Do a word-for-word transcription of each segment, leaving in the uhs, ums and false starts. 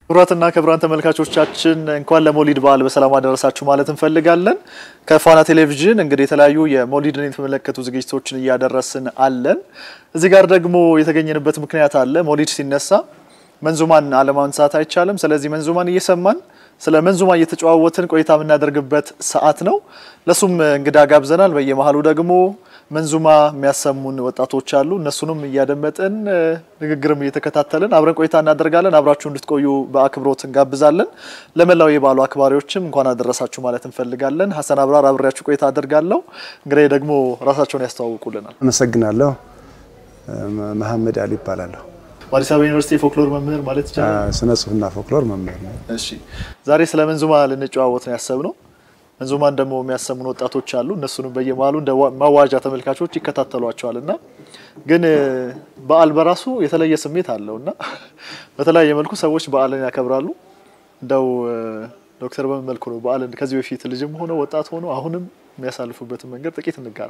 ክቡራትና ክቡራን ተመልካቾቻችን እንኳን ለሞሊድ በዓል በሰላም አደረሳችሁ ማለት እንፈልጋለን። ከፋና ቴሌቪዥን እንግዲህ የተለያዩ የሞሊድን የተመለከቱ ዝግጅቶችን እያደረስን አለን። እዚህ ጋር ደግሞ የተገኘንበት ምክንያት አለ። ሞሊድ ሲነሳ መንዙማን አለማንሳት አይቻልም። ስለዚህ መንዙማን እየሰማን ስለ መንዙማ እየተጨዋወትን ቆይታ የምናደርግበት ሰዓት ነው። ለሱም እንግዳ ጋብዘናል። በየመሃሉ ደግሞ መንዙማ የሚያሰሙን ወጣቶች አሉ። እነሱንም እያደመጥን ንግግርም እየተከታተልን አብረን ቆይታ እናደርጋለን። አብራችሁ እንድትቆዩ በአክብሮት እንጋብዛለን። ለመላው የበዓሉ አክባሪዎችም እንኳን አደረሳችሁ ማለት እንፈልጋለን። ሐሰን አብራር አብራችሁ ቆይታ አደርጋለሁ። እንግዲህ ደግሞ ራሳቸውን ያስተዋውቁልናል። አመሰግናለሁ። መሐመድ አሊ ይባላል። አዲስ አበባ ዩኒቨርሲቲ ፎክሎር መምህር ማለት ይቻላል። ስነ ጽሁፍና ፎክሎር መምህር ነው። እሺ ዛሬ ስለ መንዙማ ልንጨዋወት ነው ያሰብነው። መንዙማን ደግሞ የሚያሰሙን ወጣቶች አሉ። እነሱንም በየመሃሉ እንደ ማዋጃ ተመልካቾች ይከታተሏቸዋልና ግን በዓል በራሱ የተለየ ስሜት አለውና በተለያየ መልኩ ሰዎች በዓልን ያከብራሉ። እንደው ዶክተር በምን መልኩ ነው በዓልን ከዚህ በፊት ልጅም ሆነ ወጣት ሆኖ አሁንም የሚያሳልፉበት መንገድ ጥቂት እንጋራ።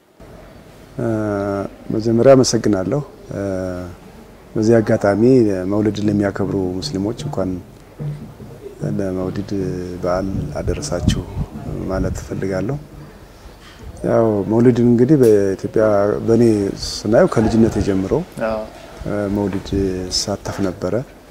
መጀመሪያ አመሰግናለሁ። በዚህ አጋጣሚ መውሊድ ለሚያከብሩ ሙስሊሞች እንኳን ለመውሊድ በዓል አደረሳችሁ ማለት ፈልጋለሁ። ያው መውሊድ እንግዲህ በኢትዮጵያ በኔ ስናየው ከልጅነት ጀምሮ መውሊድ ሳተፍ ነበረ።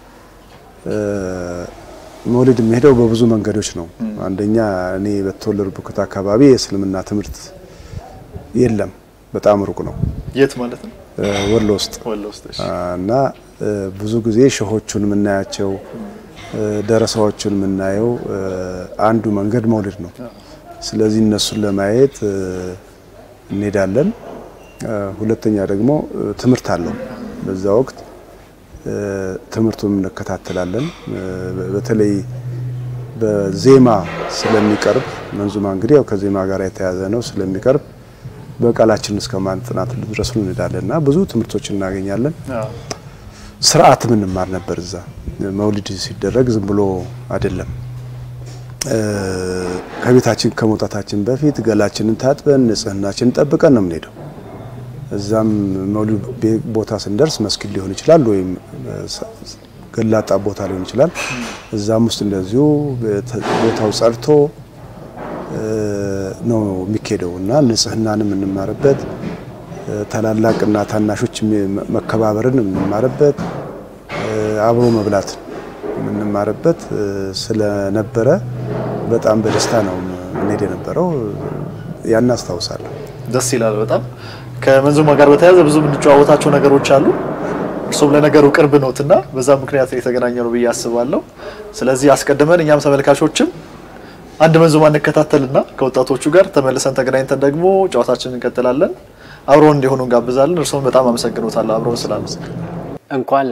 መውሊድ የሚሄደው በብዙ መንገዶች ነው። አንደኛ እኔ በተወለድኩበት አካባቢ የእስልምና ትምህርት የለም፣ በጣም ሩቅ ነው። የት ማለት ነው? ወሎ ውስጥ ወሎ ውስጥ እና ብዙ ጊዜ ሸሆቹን ምናያቸው ደረሳዎቹን ምናየው አንዱ መንገድ መውሊድ ነው። ስለዚህ እነሱን ለማየት እንሄዳለን። ሁለተኛ ደግሞ ትምህርት አለው። በዛ ወቅት ትምህርቱን እንከታተላለን። በተለይ በዜማ ስለሚቀርብ መንዙማ እንግዲህ ያው ከዜማ ጋር የተያዘ ነው ስለሚቀርብ በቃላችን እስከ ማንጥናት ድረስ እንሄዳለንና ብዙ ትምህርቶችን እናገኛለን። ስርዓት ምን ማር ነበር እዛ መውሊድ ሲደረግ ዝም ብሎ አይደለም። ከቤታችን ከመውጣታችን በፊት ገላችንን ታጥበን ንጽህናችንን ጠብቀን ነው የምንሄደው። እዛም መውሊድ ቦታ ስንደርስ መስጊድ ሊሆን ይችላል ወይም ገላጣ ቦታ ሊሆን ይችላል። እዛም ውስጥ እንደዚሁ ቦታው ጸድቶ ነው የሚከደውና ንጽህናንም እንማርበት ታላላቅና ታናሾች መከባበርን እንማርበት አብሮ መብላት እንማርበት ስለነበረ በጣም በደስታ ነው እንሄድ የነበረው። ያን አስተዋውሳለሁ። ደስ ይላል በጣም። ከመንዙማ ጋር በተያያዘ ብዙ የምንጨዋወታቸው ነገሮች አሉ። እርሱም ለነገሩ ቅርብ ነውና በዛ ምክንያት የተገናኘነው ብዬ አስባለሁ። ስለዚህ አስቀድመን እኛም ተመልካቾችም አንድ መንዙማ እንከታተልና ከወጣቶቹ ጋር ተመልሰን ተገናኝተን ደግሞ ጨዋታችንን እንቀጥላለን። አብሮን እንዲሆኑ እንጋብዛለን። እርሱም በጣም አመሰግኖታል አብሮን ስላመሰገኑ። እንኳን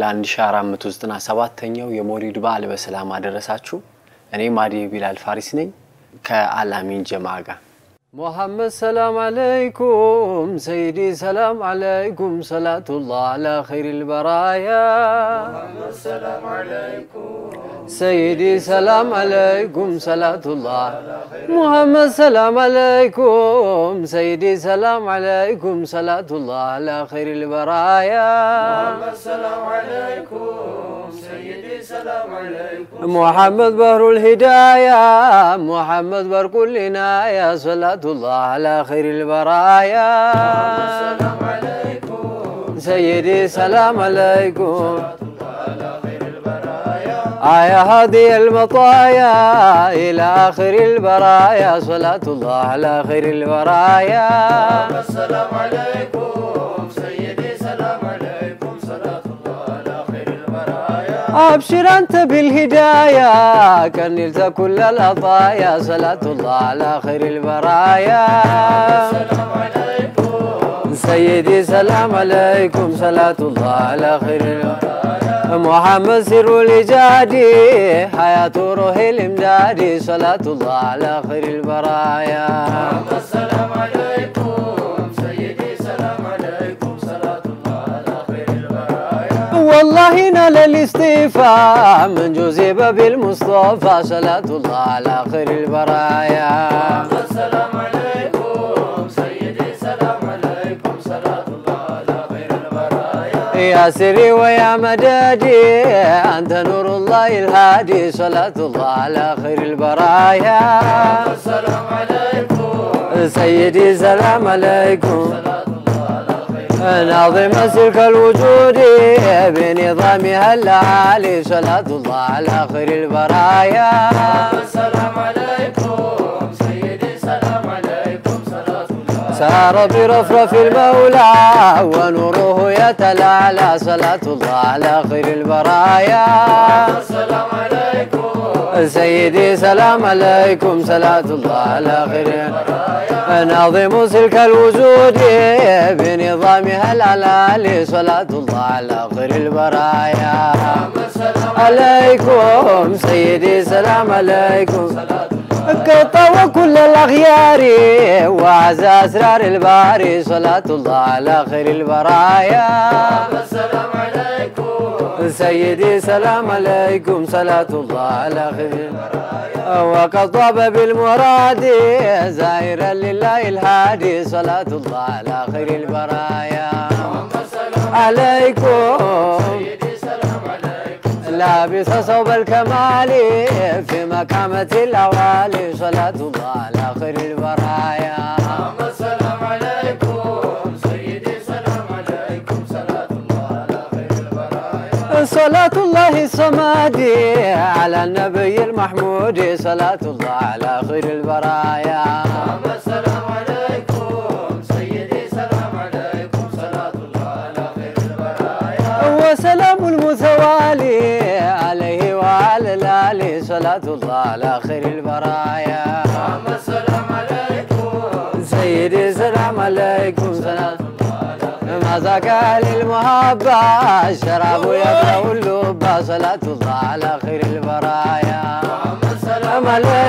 ለ1497ኛው የሞሊድ በዓል በሰላም አደረሳችሁ። እኔ ማዲ ቢላል ፋሪስ ነኝ ከአላሚን ጀማዓ ጋር። محمد سلام عليكم سيدي سلام عليكم صلاة الله على خير البرايا محمد سلام عليكم سيدي سلام عليكم صلاة الله محمد سلام عليكم سيدي سلام عليكم صلاة الله على خير البرايا محمد سلام عليكم سيدي سلام عليكم محمد بحر الهداية محمد بر كلنا يا صلاة الله على خير البرايا السلام عليكم سيدي سلام عليكم على خير البرايا يا هادي المطايا إلى آخر البرايا صلاة الله على خير البرايا السلام عليكم سيدي سلام عليكم صلاة الله على خير البرايا أبشر أنت بالهداية كنلت كل العطايا صلاة الله على خير البرايا السلام عليكم سيدي سلام عليكم صلاة الله على خير البرايا محمد سر الإجادي حياة روح الإمدادي صلاة الله على خير البرايا السلام عليكم سيدي سلام عليكم صلاة الله على خير البرايا والله نال الاستيفاء من جوزيب بالمصطفى صلاة الله على خير البرايا السلام عليكم سيدي سلام عليكم صلاة الله على خير البرايا يا سري ويا مدادي أنت نور الله الهادي صلاة الله على خير البرايا السلام عليكم سيدي سلام عليكم ناظم سلك الوجود بنظامها العالي صلاة الله على خير البرايا السلام عليكم سيدي سلام عليكم صلاة الله سار برفرف المولى ونوره يتلالى صلاة الله على خير البرايا السلام عليكم سيدي سلام عليكم صلاة الله على خير البرايا ناظم سلك الوجود بنظامها العلالي صلاة الله على خير البرايا عليكم سيدي سلام عليكم قطع وكل الأخيار وعز أسرار الباري صلاة الله على خير البرايا السلام عليكم سيدي سلام عليكم صلاة الله على خير البرايا وقد طاب بالمراد زائرا لله الهادي صلاة الله على خير البرايا عليكم لابس صوب الكمال في مقامة الأوالي صلاة الله على خير البرايا السلام عليكم سيدي سلام عليكم صلاة الله على خير البرايا صلاة الله الصمادي على النبي المحمود صلاة الله على خير البرايا السلام عليكم سيدي سلام عليكم صلاة الله على خير البرايا وسلام المتوالي عليه وعلى الآل صلاة الله على خير البرايا السلام عليكم سيدي سلام عليكم صلاة الله على خير ما زكى للمحبة الشراب يبلغ اللب صلاة الله على خير البرايا السلام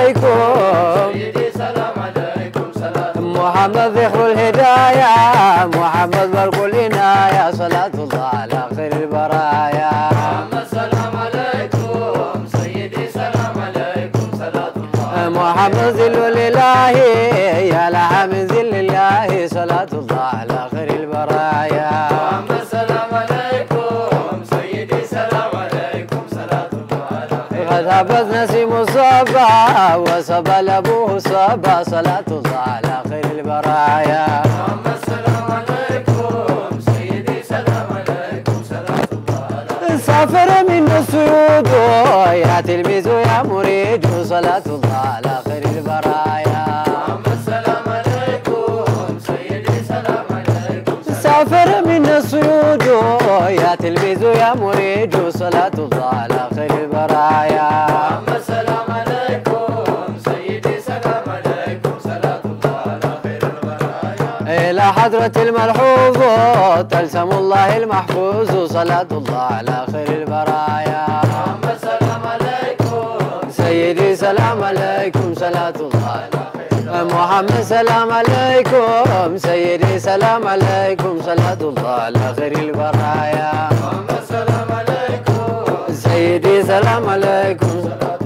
عليكم سيدي سلام عليكم صلاة محمد ذكر الهدايا محمد برق العناية صلاة الله على خير البرايا السلام عليكم سيدي سلام عليكم صلاة الله محمد ذل الإله يا لها من ذل الله صلاة الله على خير البرايا السلام عليكم سيدي سلام عليكم صلاة الله على خير قد هبت نسيم الصبا وصبا لابوه صبا صلاة الله على خير البرايا السلام عليكم سيدي سلام عليكم صلاة الله على سافر من السود يا تلميذ يا مريد صلاة الله على خير البرايا السلام عليكم سيدي سلام عليكم سافر من السود يا تلميذ يا مريد صلاة الله على خير البرايا السلام عليكم سيدي سلام عليكم صلاة الله على خير البرايا إلى حضرة الملحوظ تلسم الله المحفوظ صلاة الله على خير البرايا السلام عليكم سيدي سلام عليكم صلاة الله على خير محمد سلام عليكم سيدي سلام عليكم صلاة الله على خير البرايا سلام عليكم سيدي سلام عليكم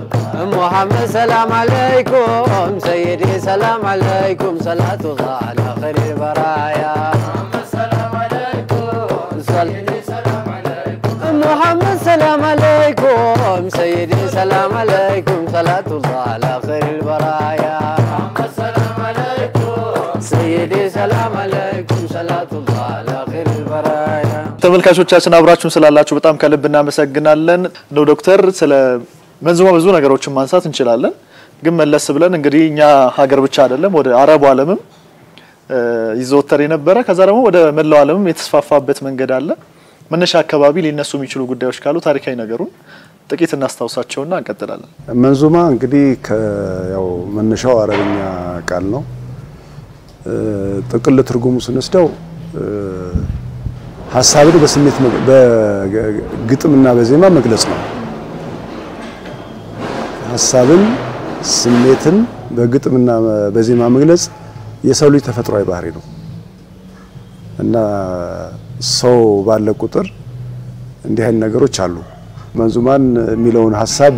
محمد سلام عليكم سيدي سلام عليكم صلاة الله على خير البرايا سلام عليكم سيدي سلام عليكم محمد سلام عليكم سيدي سلام عليكم صلاة الله على خير البرايا سلام عليكم سيدي سلام عليكم صلاة الله على خير البرايا ተመልካቾቻችን አብራችሁን ስላላችሁ በጣም ከልብ እናመሰግናለን ነው ዶክተር ስለ መንዙማ ብዙ ነገሮችን ማንሳት እንችላለን ግን መለስ ብለን እንግዲህ እኛ ሀገር ብቻ አይደለም ወደ አረቡ ዓለምም ይዘወተር የነበረ ከዛ ደግሞ ወደ መላው ዓለምም የተስፋፋበት መንገድ አለ መነሻ አካባቢ ሊነሱ የሚችሉ ጉዳዮች ካሉ ታሪካዊ ነገሩን ጥቂት እናስታውሳቸውና እንቀጥላለን መንዙማ እንግዲህ ከያው መነሻው አረብኛ ቃል ነው ጥቅል ትርጉሙ ስንስደው ሐሳብን በስሜት በግጥምና በዜማ መግለጽ ነው ሐሳብን ስሜትን በግጥምና በዜማ መግለጽ የሰው ልጅ ተፈጥሯዊ ባህሪ ነው እና ሰው ባለ ቁጥር እንዲህ አይነት ነገሮች አሉ መንዙማን የሚለውን ሐሳብ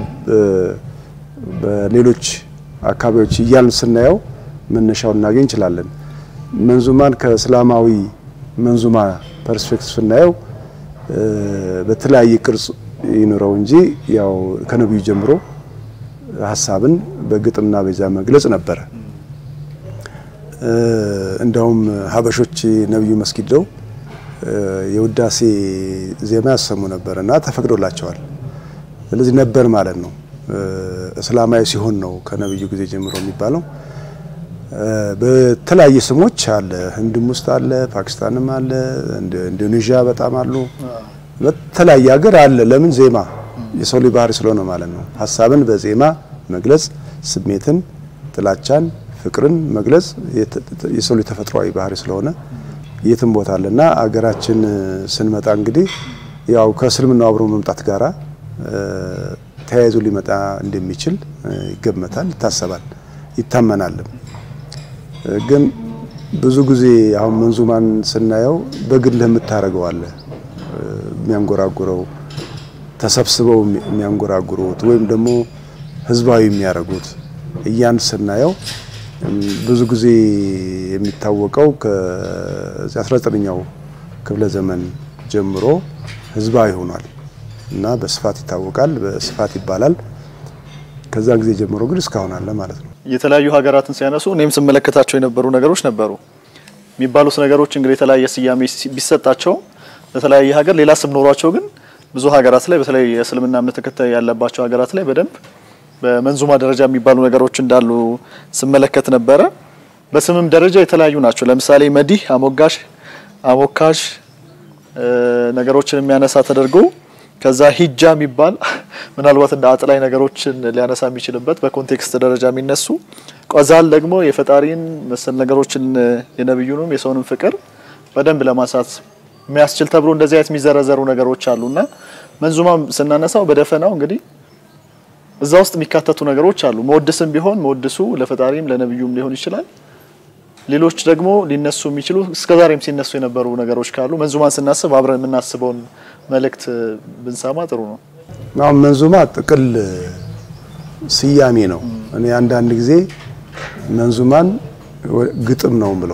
በሌሎች አካባቢዎች ይያልን ስናየው መነሻው እናገኝ እንችላለን መንዙማን ከእስላማዊ መንዙማ ፐርስፔክቲቭ ስናየው በተለያየ ቅርጽ ይኖረው እንጂ ያው ከነብዩ ጀምሮ ሐሳብን በግጥምና በዜማ መግለጽ ነበር እንደውም ሀበሾች ነብዩ መስጊድ ነው የውዳሴ ዜማ ያሰሙ ነበርና ተፈቅዶላቸዋል ስለዚህ ነበር ማለት ነው እስላማዊ ሲሆን ነው ከነብዩ ጊዜ ጀምሮ የሚባለው በተለያየ ስሞች አለ ህንድም ውስጥ አለ ፓኪስታንም አለ ኢንዶኔዥያ በጣም አሉ በተለያየ ሀገር አለ ለምን ዜማ የሰው ልጅ ባህሪ ስለሆነ ማለት ነው ሐሳብን በዜማ መግለጽ ስሜትን ጥላቻን ፍቅርን መግለጽ የሰው ልጅ ተፈጥሯዊ ባህሪ ስለሆነ የትም ቦታ አለና አገራችን ስንመጣ እንግዲህ ያው ከእስልምናው አብሮ መምጣት ጋራ ተያይዞ ሊመጣ እንደሚችል ይገመታል ይታሰባል ይታመናል ግን ብዙ ጊዜ አሁን መንዙማን ስናየው በግልህ የምታረገው አለ የሚያንጎራጉረው ተሰብስበው የሚያንጎራጉሩት ወይም ደግሞ ህዝባዊ የሚያረጉት እያን ስናየው ብዙ ጊዜ የሚታወቀው ከ19ኛው ክፍለ ዘመን ጀምሮ ህዝባዊ ሆኗል እና በስፋት ይታወቃል በስፋት ይባላል ከዛ ጊዜ ጀምሮ ግን እስካሁን አለ ማለት ነው የተለያዩ ሀገራትን ሲያነሱ እኔም ስመለከታቸው የነበሩ ነገሮች ነበሩ የሚባሉት ነገሮች እንግዲህ የተለያየ ስያሜ ቢሰጣቸው ለተለያየ ሀገር ሌላ ስም ኖሯቸው ግን ብዙ ሀገራት ላይ በተለይ የእስልምና እምነት ተከታይ ያለባቸው ሀገራት ላይ በደንብ በመንዙማ ደረጃ የሚባሉ ነገሮች እንዳሉ ስመለከት ነበር በስምም ደረጃ የተለያዩ ናቸው ለምሳሌ መዲህ አሞጋሽ አሞካሽ ነገሮችን የሚያነሳ ተደርጎ ከዛ ሂጃ የሚባል ምናልባት እንደ አጥላይ ነገሮችን ሊያነሳ የሚችልበት በኮንቴክስት ደረጃ የሚነሱ ቀዛል ደግሞ የፈጣሪን መሰል ነገሮችን የነብዩንም የሰውንም ፍቅር በደንብ ለማሳት የሚያስችል ተብሎ እንደዚህ አይነት የሚዘረዘሩ ነገሮች አሉና መንዙማ ስናነሳው በደፈናው እንግዲህ እዛ ውስጥ የሚካተቱ ነገሮች አሉ መወድስም ቢሆን መወድሱ ለፈጣሪም ለነብዩም ሊሆን ይችላል ሌሎች ደግሞ ሊነሱ የሚችሉ እስከዛሬም ሲነሱ የነበሩ ነገሮች ካሉ መንዙማን ስናስብ አብረን የምናስበውን መልእክት ብንሰማ ጥሩ ነው አሁን መንዙማ ጥቅል ስያሜ ነው እኔ አንድ አንድ ጊዜ መንዙማን ግጥም ነው ብለው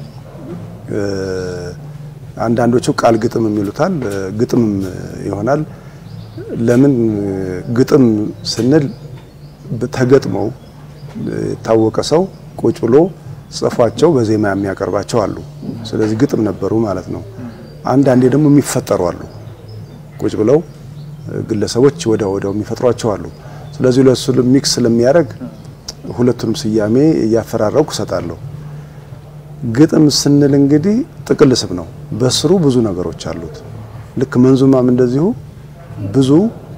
አንዳንዶቹ ቃል ግጥም የሚሉታል ግጥም ይሆናል ለምን ግጥም ስንል ተገጥመው ታወቀ ሰው ቁጭ ብሎ ጽፏቸው በዜማ የሚያቀርባቸው አሉ ስለዚህ ግጥም ነበሩ ማለት ነው አንድ አንዴ ደግሞ የሚፈጠሩ አሉ ቁጭ ብለው ግለሰቦች ወደ ወደው የሚፈጥሯቸው አሉ ስለዚህ ለሱ ሚክስ ለሚያረግ ሁለቱንም ስያሜ ያፈራረቁ ሰጣለሁ ግጥም ስንል እንግዲህ ጥቅል ስም ነው በስሩ ብዙ ነገሮች አሉት ልክ መንዙማም እንደዚሁ ብዙ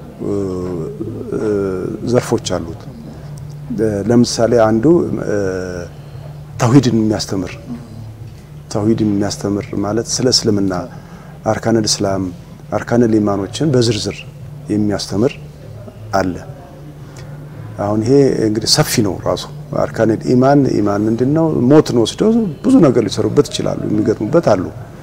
ዘርፎች አሉት ለምሳሌ አንዱ ተውሂድን የሚያስተምር ተውሂድን የሚያስተምር ማለት ስለ እስልምና አርካነል እስላም አርካነል ኢማኖችን በዝርዝር የሚያስተምር አለ አሁን ይሄ እንግዲህ ሰፊ ነው ራሱ አርካነል ኢማን ኢማን ምንድነው ሞት ነው ወስደው ብዙ ነገር ሊሰሩበት ይችላሉ የሚገጥሙበት አሉ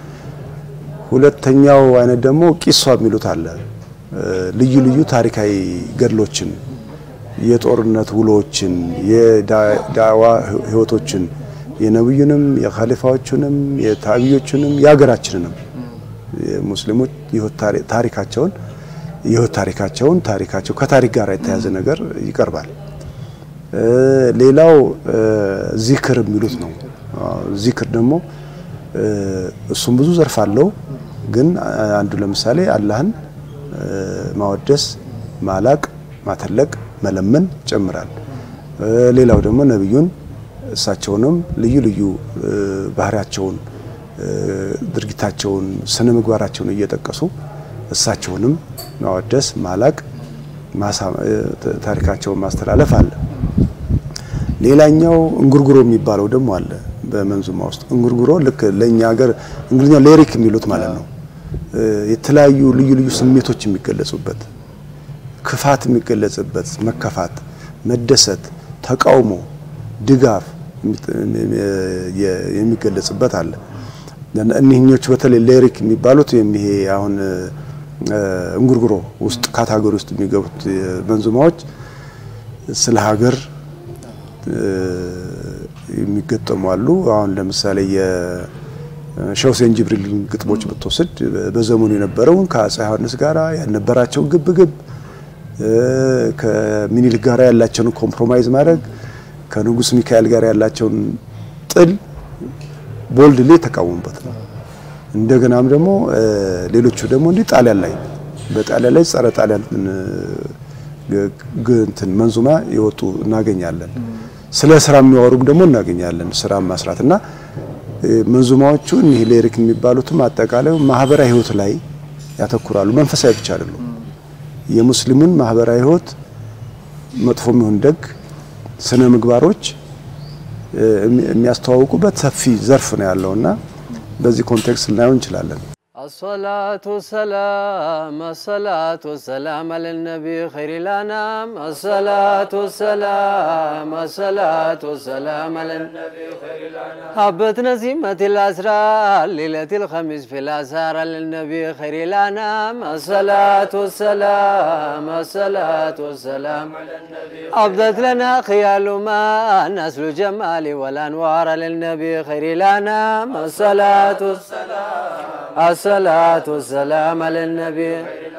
ሁለተኛው አይነት ደግሞ ቂሷ የሚሉት አለ ልዩ ልዩ ታሪካዊ ገድሎችን የጦርነት ውሎችን የዳዋ ህይወቶችን የነብዩንም የኻሊፋዎቹንም የታቢዮቹንም ያገራችንንም የሙስሊሞች ታሪካቸውን የህይወት ታሪካቸውን ታሪካቸው ከታሪክ ጋር የተያዘ ነገር ይቀርባል ሌላው ዚክር የሚሉት ነው ዚክር ደግሞ እሱም ብዙ ዘርፍ አለው ግን አንዱ ለምሳሌ አላህን ማወደስ ማላቅ ማተለቅ መለመን ጨምራል ሌላው ደግሞ ነብዩን እሳቸውንም ልዩ ልዩ ባህሪያቸውን ድርጊታቸውን ስነ ምግባራቸውን እየተጠቀሱ እሳቸውንም ማወደስ ማላቅ ታሪካቸውን ማስተላለፍ አለ ሌላኛው እንጉርጉሮ የሚባለው ደግሞ አለ በመንዙማ ውስጥ እንጉርጉሮ ልክ ለኛ ሀገር እንግሊዝኛ ሊሪክ የሚሉት ማለት ነው የተለያዩ ልዩ ልዩ ስሜቶች የሚገለጹበት ክፋት የሚገለጽበት መከፋት መደሰት ተቃውሞ ድጋፍ የሚገለጽበት አለ እነኚህኞች በተለይ ሊሪክ የሚባሉት የሚሄ አሁን እንጉርጉሮ ውስጥ ካታጎሪ ውስጥ የሚገቡት መንዙማዎች ስለ ሀገር የሚገጠሙ አሉ አሁን ለምሳሌ የ ሸውሴን ጅብሪል ግጥሞች በተወሰድ በዘመኑ የነበረውን ከአፄ ዮሐንስ ጋራ ያነበራቸው ግብግብ ከሚኒልክ ጋራ ያላቸውን ኮምፕሮማይዝ ማድረግ ከንጉስ ሚካኤል ጋር ያላቸውን ጥል ቦልድሊ ተቃወሙበት ነው እንደገናም ደግሞ ሌሎቹ ደግሞ እንዲ ጣሊያን ላይ በጣሊያን ላይ ጸረ ጣሊያን ግንትን መንዙማ ይወጡ እናገኛለን ስለ ስራ የሚያወሩም ደግሞ እናገኛለን ስራ ማስራትና መንዙማዎቹ እነዚህ ሌሪክ የሚባሉትም አጠቃላይ ማህበራዊ ህይወት ላይ ያተኩራሉ መንፈሳዊ ብቻ አይደለም የሙስሊሙን ማህበራዊ ህይወት መጥፎም ይሁን ደግ ስነ ምግባሮች የሚያስተዋውቁበት ሰፊ ዘርፍ ነው ያለውና በዚህ ኮንቴክስት ላይ እንችላለን الصلاة والسلام الصلاة والسلام على النبي خير الأنام الصلاة والسلام الصلاة والسلام على النبي خير الأنام حبت نسيمة الأسرار ليلة الخميس في الأسار على النبي خير الأنام الصلاة والسلام الصلاة والسلام على النبي أبدت لنا خيال ما نسل الجمال والأنوار للنبي خير الأنام الصلاة والسلام الصلاة والسلام على النبي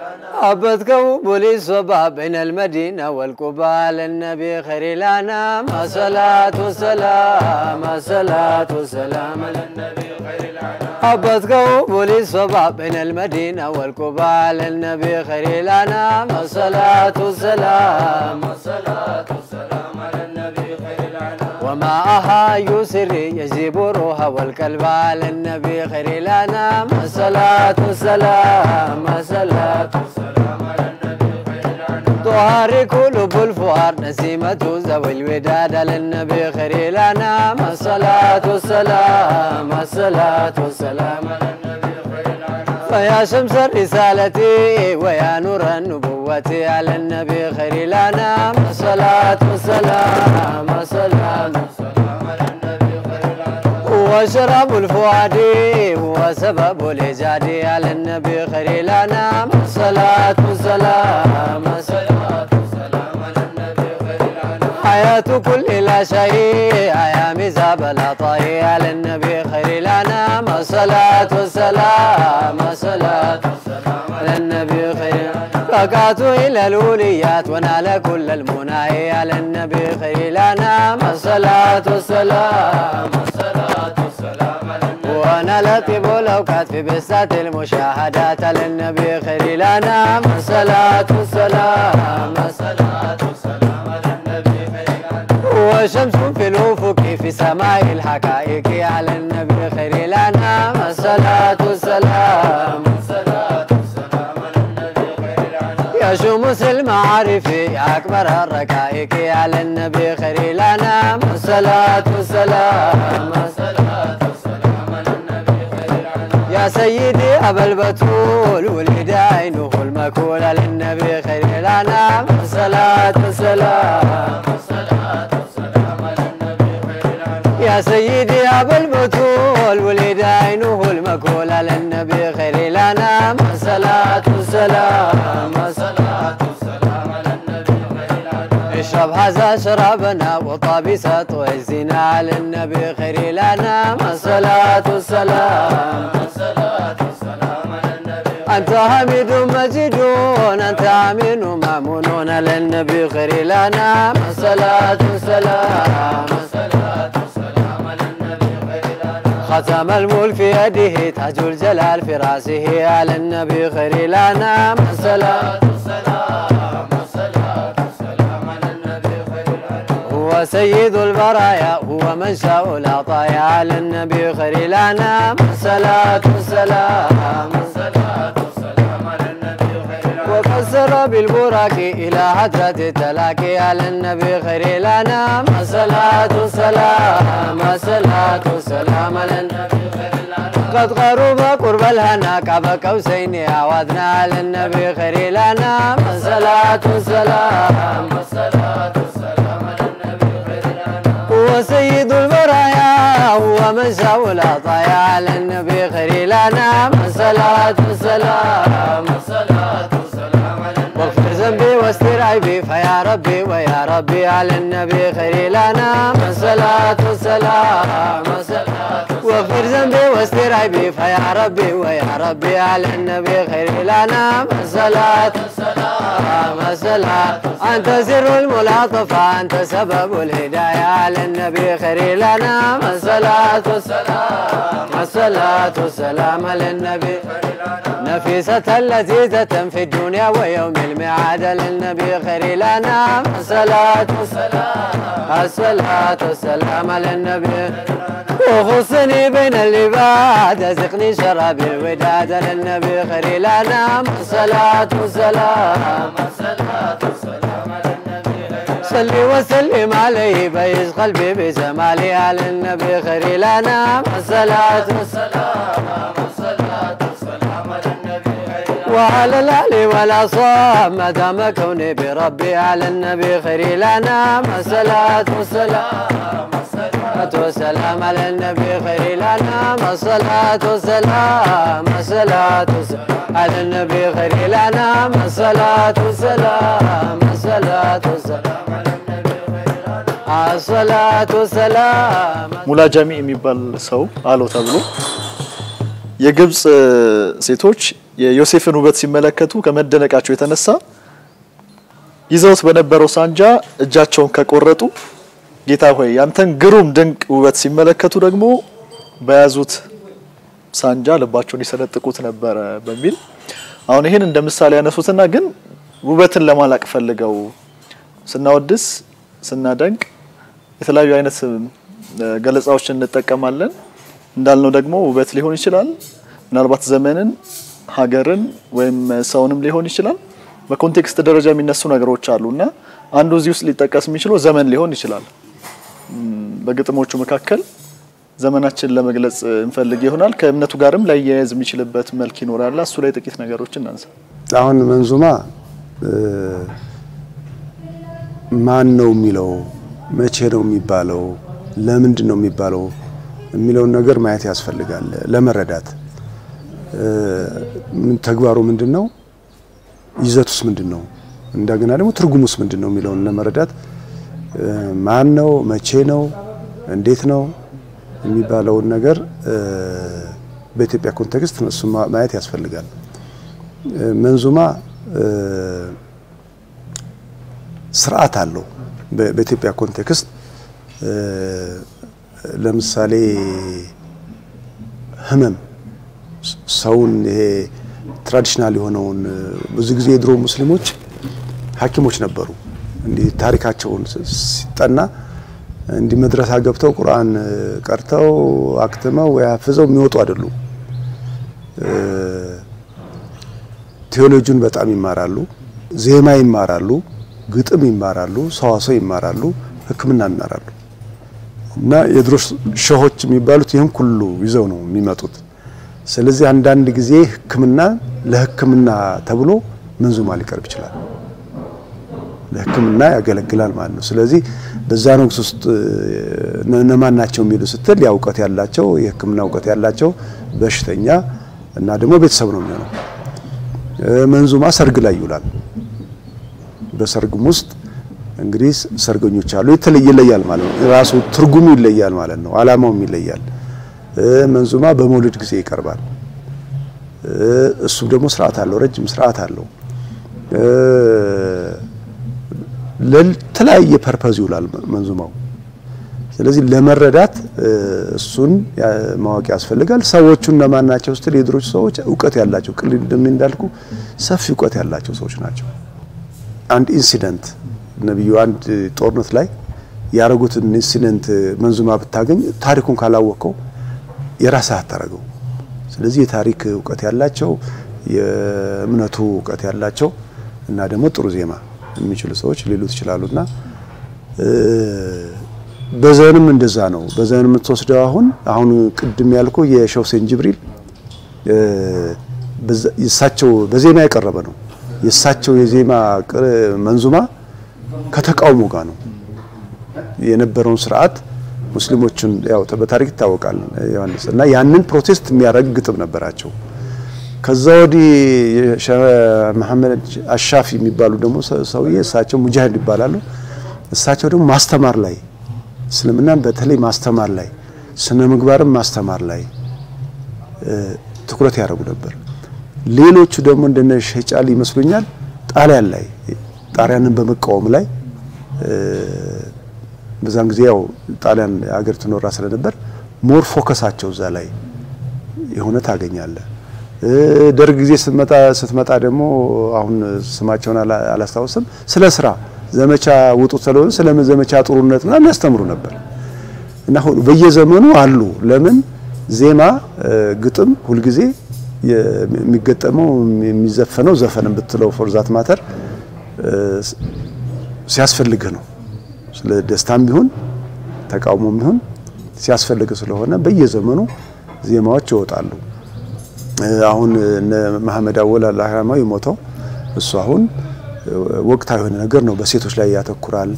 أبدكوا بوليس وباب بين المدينة والقبى على النبي خير الأنام الصلاة والسلام الصلاة والسلام على النبي خير الأنام أبدكوا بوليس وباب بين المدينة والقبى على النبي خير الأنام الصلاة والسلام الصلاة والسلام على النبي خير الأنام وما أها يسري يجيب روح والقلب على النبي خير الأنام الصلاة والسلام الصلاة والسلام على النبي خير الأنام طهاري قلوب الفؤاد نسيمة ذوي الوداد على النبي خير الأنام الصلاة والسلام الصلاة والسلام على النبي خير الأنام فيا شمس الرسالة ويا نور النبوة على النبي خير الأنام الصلاة والسلام الصلاة والسلام على النبي خير الأنام وشراب الفؤاد هو سبب الإيجاد على النبي خير الأنام الصلاة والسلام الصلاة والسلام على النبي خير الأنام حياة كل لا شيء أيام زاب العطاء على النبي خير الأنام الصلاة والسلام الصلاة والسلام على النبي خير ركعت إلى الأوليات ونال كل المناهي على النبي خير الأنام الصلاة والسلام الصلاة والسلام على النبي وأنا لطيب الأوقات في بسات المشاهدات على النبي خير الأنام الصلاة والسلام الصلاة والسلام على النبي خير الأنام وشمس في الأفق في سماء الحقائق على النبي خير الأنام الصلاة والسلام الصلاة والسلام على النبي خير الأنام يا شموس المعارف يا أكبر الركائك على النبي خير الأنام الصلاة والسلام الصلاة والسلام على النبي خير الأنام يا سيدي أبا البتول ولد عينه المكول على النبي خير الأنام الصلاة والسلام الصلاة والسلام على النبي خير الأنام يا سيدي أبا البتول ولد عينه المكول على النبي خير الأنام الصلاة والسلام الصلاة والسلام على النبي خير الأنام اشرب هذا شرابنا وطابسات وعزنا على النبي خير الأنام الصلاة والسلام الصلاة والسلام على النبي أنت حميد مجيد أنت أمين مأمون على النبي خير الأنام الصلاة والسلام الصلاة والسلام على النبي خير الأنام ختم الملك في يده تاج الجلال في رأسه على النبي خير الأنام الصلاة والسلام الصلاة والسلام على النبي خير الأنام هو سيد البرايا هو من شاء العطايا على النبي خير الأنام الصلاة والسلام الصلاة والسلام على النبي خير الأنام وقصر بالبراك إلى حضرة التلاقي على النبي خير الأنام الصلاة والسلام الصلاة والسلام على النبي خير الأنام قد قرب قرب الهنا كعب قوسين عوضنا على النبي خير الأنام الصلاة والسلام الصلاة والسلام على النبي خير الأنام هو سيد البرايا هو من شاء العطايا على النبي خير الأنام الصلاة والسلام الصلاة والسلام على النبي واغفر ذنبي واستر عيبي فيا ربي ويا ربي على النبي خير الأنام الصلاة والسلام واغفر ذنبي واستر عيبي فيا ربي ويا ربي على النبي خير الأنام الصلاة والسلام الصلاة أنت سر الملاطفة أنت سبب الهداية على النبي خير الأنام الصلاة والسلام الصلاة والسلام على النبي نفيسة التي تتم في الدنيا ويوم الميعاد للنبي خير الأنام الصلاة والسلام الصلاة والسلام على النبي وخصني بين العباد ازقني شراب الوداد للنبي خير الأنام الصلاة والسلام الصلاة والسلام على النبي صلي وسلم عليه بيز قلبي بجمالي على النبي خير الأنام الصلاة والسلام الصلاة والسلام على النبي وعلى الآل والأصحاب ما دام كوني بربي على النبي خير الأنام الصلاة والسلام الصلاة والسلام على النبي خير الأنام الصلاة والسلام الصلاة والسلام على النبي خير الأنام الصلاة والسلام الصلاة والسلام على النبي خير الأنام الصلاة والسلام ሙላ ጃሚ የሚባል ሰው አለው ተብሎ የግብጽ ሴቶች የዮሴፍን ውበት ሲመለከቱ ከመደነቃቸው የተነሳ ይዘውት በነበረው ሳንጃ እጃቸውን ከቆረጡ ጌታ ሆይ ያንተን ግሩም ድንቅ ውበት ሲመለከቱ ደግሞ በያዙት ሳንጃ ልባቸውን ይሰነጥቁት ነበር በሚል አሁን ይሄን እንደምሳሌ ያነሱትና ግን ውበትን ለማላቅ ፈልገው ስናወድስ ስናደንቅ የተለያዩ አይነት ገለጻዎችን እንጠቀማለን እንዳልነው ደግሞ ውበት ሊሆን ይችላል ምናልባት ዘመንን ሀገርን ወይም ሰውንም ሊሆን ይችላል በኮንቴክስት ደረጃ የሚነሱ ነገሮች አሉና አንዱ እዚህ ውስጥ ሊጠቀስ የሚችለው ዘመን ሊሆን ይችላል በግጥሞቹ መካከል ዘመናችን ለመግለጽ እንፈልግ ይሆናል ከእምነቱ ጋርም ላይ ያያዝ የሚችልበት መልክ ይኖራል እሱ ላይ ጥቂት ነገሮችን እናንሳ አሁን መንዙማ ማን ነው የሚለው መቼ ነው የሚባለው ለምንድን ነው የሚባለው የሚለው ነገር ማየት ያስፈልጋል ለመረዳት ምን ተግባሩ ምንድነው ይዘቱስ ምንድነው እንደገና ደግሞ ትርጉሙስ ምንድነው የሚለውን ለመረዳት ማን ነው መቼ ነው እንዴት ነው የሚባለው ነገር በኢትዮጵያ ኮንቴክስት ነው ማየት ያስፈልጋል መንዙማ ስርዓት አለው በኢትዮጵያ ኮንቴክስት ለምሳሌ ህመም ሰውን ይሄ ትራዲሽናል የሆነውን ብዙ ጊዜ የድሮ ሙስሊሞች ሐኪሞች ነበሩ እንዲ ታሪካቸውን ሲጠና እንዲ መድረሳ ገብተው ቁርአን ቀርተው አክተመው ያፈዘው የሚወጡ አይደሉም ቴዎሎጂን በጣም ይማራሉ ዜማ ይማራሉ ግጥም ይማራሉ ሰዋሰው ይማራሉ ህክምና ይማራሉ እና የድሮ ሸሆች የሚባሉት ይሄን ሁሉ ይዘው ነው የሚመጡት ስለዚህ አንዳንድ ጊዜ ህክምና ለህክምና ተብሎ መንዙማ ሊቀርብ ይችላል ለህክምና ያገለግላል ማለት ነው ስለዚህ በዛ ነው ውስጥ ነማናቸው የሚሉ ስትል ያውቀት ያላቸው የህክምና ዕውቀት ያላቸው በሽተኛ እና ደግሞ ቤተሰብ ነው የሚሆነው መንዙማ ሰርግ ላይ ይውላል በሰርግም ውስጥ እንግዲህ ሰርገኞች አሉ የተለየ ይለያል ማለት ነው ራሱ ትርጉሙ ይለያል ማለት ነው አላማውም ይለያል መንዙማ በመውሊድ ጊዜ ይቀርባል እሱ ደግሞ ስርዓት አለው ረጅም ስርዓት አለው ለተለያየ ፐርፐዝ ይውላል መንዙማው ስለዚህ ለመረዳት እሱን ማወቅ ያስፈልጋል ሰዎቹን ለማናቸው ውስጥ የድሮች ሰዎች ዕውቀት ያላቸው ቅድም እንዳልኩ ሰፊ ዕውቀት ያላቸው ሰዎች ናቸው አንድ ኢንሲደንት ነብዩ አንድ ጦርነት ላይ ያረጉትን ኢንሲደንት መንዙማ ብታገኝ ታሪኩን ካላወቀው የራስህ አታረገው ስለዚህ የታሪክ ዕውቀት ያላቸው የእምነቱ ዕውቀት ያላቸው እና ደግሞ ጥሩ ዜማ የሚችሉ ሰዎች ሊሉት ይችላሉና በዘንም እንደዛ ነው በዘንም ተወስደው አሁን አሁን ቅድም ያልኩ የሸው ሁሴን ጅብሪል የሳቸው በዜማ ያቀረበ ነው የሳቸው የዜማ መንዙማ ከተቃውሞ ጋር ነው የነበረውን ስርዓት ሙስሊሞችን ያው በታሪክ ታወቃል ዮሐንስ እና ያንን ፕሮቴስት የሚያረግ ግጥም ነበራቸው ከዛ ወዲህ መሐመድ አሻፊ የሚባሉ ደግሞ ሰውዬ እሳቸው ሙጃሂድ ይባላሉ እሳቸው ደግሞ ማስተማር ላይ እስልምናን በተለይ ማስተማር ላይ ስነ ምግባርን ማስተማር ላይ ትኩረት ያደርጉ ነበር ሌሎቹ ደግሞ እንደነ ሸጫሊ ይመስሉኛል ጣሊያን ላይ ጣሊያንን በመቃወም ላይ በዛን ጊዜ ያው ጣሊያን ሀገር ትኖራ ስለነበር ሞር ፎከሳቸው እዛ ላይ የሆነ ታገኛለ ደርግ ጊዜ ስትመጣ ስትመጣ ደግሞ አሁን ስማቸውን አላስታውስም ስለ ስራ ዘመቻ ውጡ ስለሆነ ስለ ዘመቻ ጥሩነት ምናምን ያስተምሩ ነበር እና በየዘመኑ አሉ ለምን ዜማ ግጥም ሁሉ ጊዜ የሚገጠመው የሚዘፈነው ዘፈን ብትለው ፎርዛት ማተር ሲያስፈልግ ነው ስለ ደስታም ቢሆን ተቃውሞም ቢሆን ሲያስፈልግ ስለሆነ በየዘመኑ ዜማዎች ይወጣሉ አሁን እነ መሐመድ አወል አልአህራማዊ ሞተው እሱ አሁን ወቅታዊ የሆነ ነገር ነው በሴቶች ላይ ያተኩራል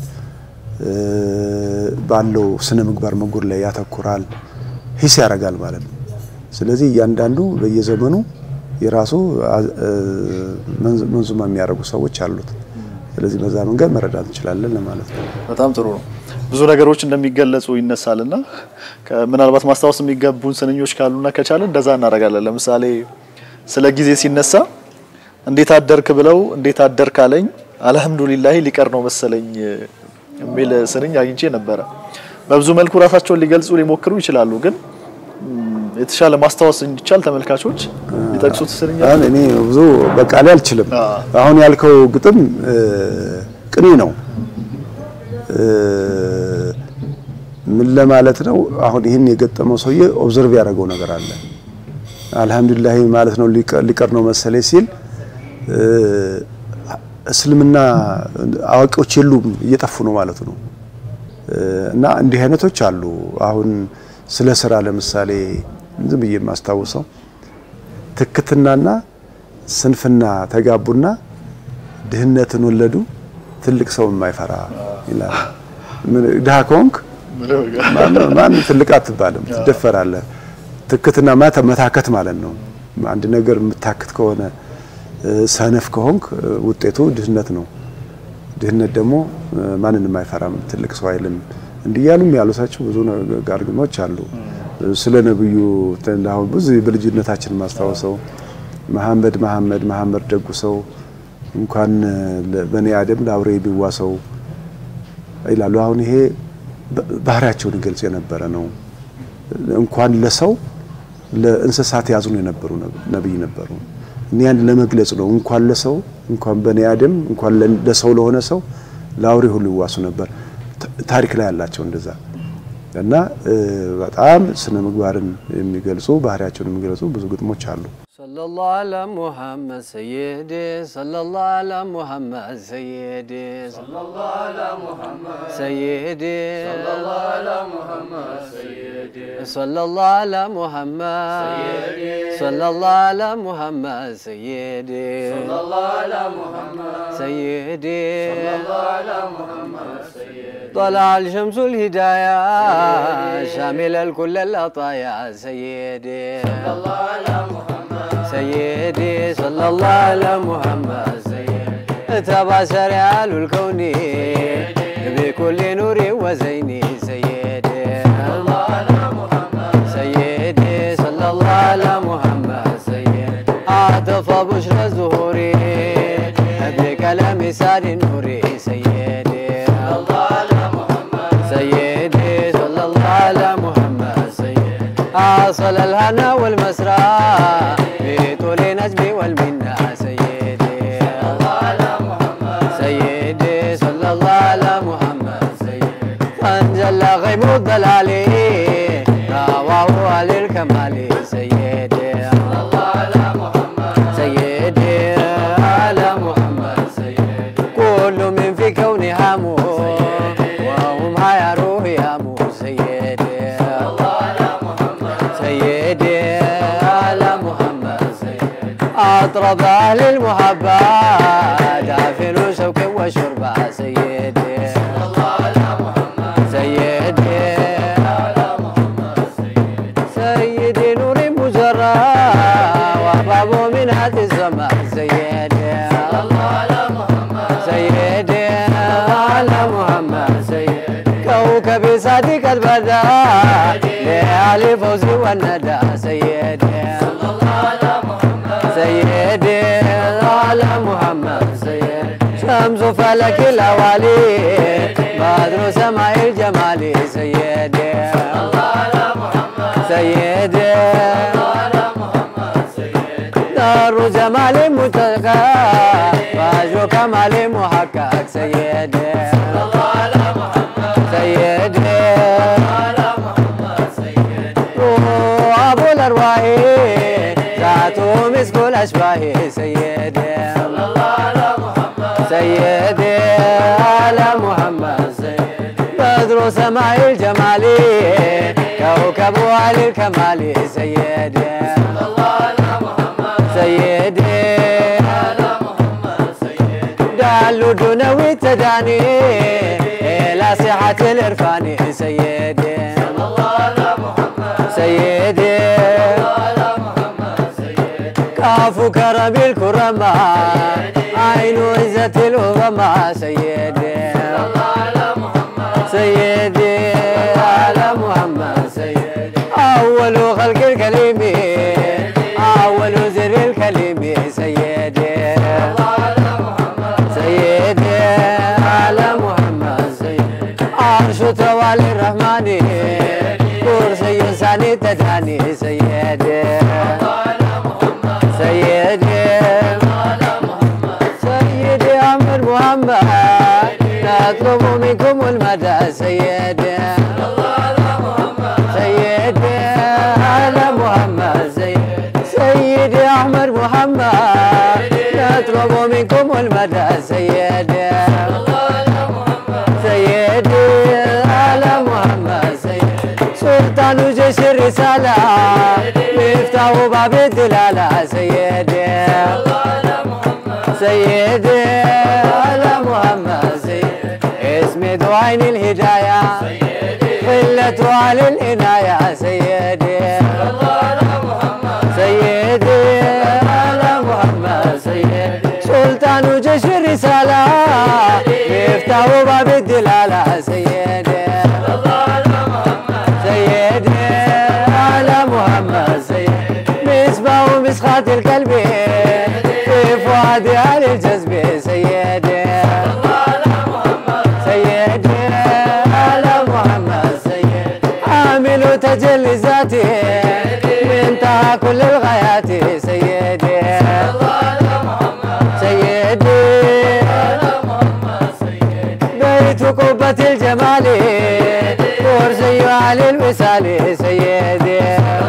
ባለው ስነ ምግባር መጉር ላይ ያተኩራል ሂስ ያረጋል ማለት ነው ስለዚህ ያንዳንዱ በየዘመኑ የራሱ መንዙማ የሚያረጉ ሰዎች አሉት ስለዚህ በዛ መንገድ መረዳት እንችላለን ለማለት ነው በጣም ጥሩ ነው ብዙ ነገሮች እንደሚገለጹ ይነሳልና ምናልባት ማስተዋወስ የሚገቡን ስንኞች ካሉና ከቻለ እንደዛ እናረጋለን ለምሳሌ ስለ ጊዜ ሲነሳ እንዴት አደርክ ብለው እንዴት አደርክ አለኝ አልহামዱሊላህ ሊቀር ነው መሰለኝ የሚል ስንኝ አግኝቼ ነበር በብዙ መልኩ ራሳቸውን ሊገልጹ ሊሞክሩ ይችላሉ ግን የተሻለ ማስተዋወስ እንዲቻል ተመልካቾች ሊጠቅሱት ስንኝ አሁን እኔ ብዙ በቃል አልችልም አሁን ያልከው ግጥም ቅኔ ነው ምን ለማለት ነው አሁን ይሄን የገጠመው ሰውዬ ኦብዘርቭ ያደረገው ነገር አለ አልহামዱሊላህ ማለት ነው ሊቀር ነው መሰለኝ ሲል እስልምና አዋቂዎች የሉም እየጠፉ ነው ማለት ነው እና እንዲህ አይነቶች አሉ አሁን ስለ ስራ ለምሳሌ ዝም ብዬ ማስተዋወሰው ትክክትናና ስንፍና ተጋቡና ድህነትን ወለዱ ትልቅ ሰው የማይፈራ ይላል ምን ዳኮንክ ማን ትልቅ አትባልም ትደፈራለህ ትክክትና ማታ መታከት ማለት ነው አንድ ነገር የምታከት ከሆነ ሰነፍ ከሆንክ ውጤቱ ድህነት ነው ድህነት ደግሞ ማንንም የማይፈራም ትልቅ ሰው አይልም እንዲያሉም ያሉሳቸው ብዙ ጋርግሞች አሉ ስለ ነብዩ ተንዳው ብዙ በልጅነታችን ማስተዋወሰው መሐመድ መሐመድ መሐመድ ደጉ ሰው እንኳን በኔ አደም ላውሬ ቢዋሰው ይላሉ አሁን ይሄ ባህሪያቸውን ይገልጽ የነበረ ነው እንኳን ለሰው ለእንስሳት ያዝኑ የነበሩ ነብይ ነበሩ እኛን ለመግለጽ ነው እንኳን ለሰው እንኳን በኔ አደም እንኳን ለሰው ለሆነ ሰው ላውሬ ሁሉ ይዋሱ ነበር ታሪክ ላይ ያላቸው እንደዛ እና በጣም ስነ ምግባርን የሚገልጹ ባህሪያቸውን የሚገልጹ ብዙ ግጥሞች አሉ ሰለላሁ ዐላ ሙሐመድ ሰይዲ ሰለላሁ ዐላ ሙሐመድ ሰይዲ ሰለላሁ ዐላ ሙሐመድ ሰይዲ ሰለላሁ ዐላ ሙሐመድ ሰይዲ ሰለላሁ ዐላ ሙሐመድ ሰይዲ ሰለላሁ ዐላ ሙሐመድ ሰይዲ ሰለላሁ ዐላ ሙሐመድ ሰይዲ ሰለላሁ ዐላ ሙሐመድ ሰይዲ طلع الشمس الهداية شامل الكل العطايا سيدي صلى الله على محمد سيدي صلى الله على محمد سيدي تبع سريال الكون بكل نور وزيني سيدي صلى الله على محمد سيدي صلى الله على محمد سيدي عاطف بشرى الزهوري بكلام سار النوري سيدي صلى الله على محمد سيدي صلى الله على محمد سيدي حاصل الهنا والمسرى بطول نجمي والمنى سيدي صلى الله على محمد سيدي صلى الله على محمد سيدي فانجل غيم الضلال رواه على الكمال سيدي صلى الله على محمد سيدي على محمد سيدي كل من في كوني هامو وهم هيا روحي هامو سيدي صلى الله على محمد سيدي على محمد سيدي أطرب أهل المحبة دافن شوك وشربة سيدي صلى الله على محمد سيدي على محمد سيدي سيدي نور مجرى وبابو كوكب صديق البدا ليالي فوزي والندى سيدي سيدي على محمد سيدي شمس فلك الأوالي بدر سماء الجمال سيدي سيدي دار جمال متقى فجر كمال محقق سيدي سيدي أبو الأرواح ذاته مسك الأشباه سيدي سيدي على محمد سيدي بدر سماء الجمال كوكب علي الكمال سيدي سيدي دالو دونوي تداني إلى صحة الإرفان سيدي سيدي كافو كرم الكرماء عين عزة الأمم سيدي سيدي على محمد سيدي أول خلق الكلم أول زر الكلم سيدي سيدي على محمد سيدي عرش توالي الرحمن كرسي إنساني تداني سيدي سيدي سيدي أمر محمد نطلب منكم المدى سيدي سيدي على محمد سيدي سيدي أحمد محمد نطلب منكم المدى سيدي سيدي على محمد سيدي سلطان جيش الرسالة مفتاح باب الدلالة سيدي سيدي على محمد سيدي اسم دعين الهداية قلة على العناية سيدي سيدي على محمد سيدي سلطان جيش الرسالة مفتاح باب الدلالة سيدي سيدي على محمد سيدي مصباح مسخات القلب في فؤاد على الجذب سيدي سيدي على محمد سيدي عامل تجلي ذاتي منتهى كل الغايات سيدي سيدي بيت قبة الجمال كرسي على الوصال سيدي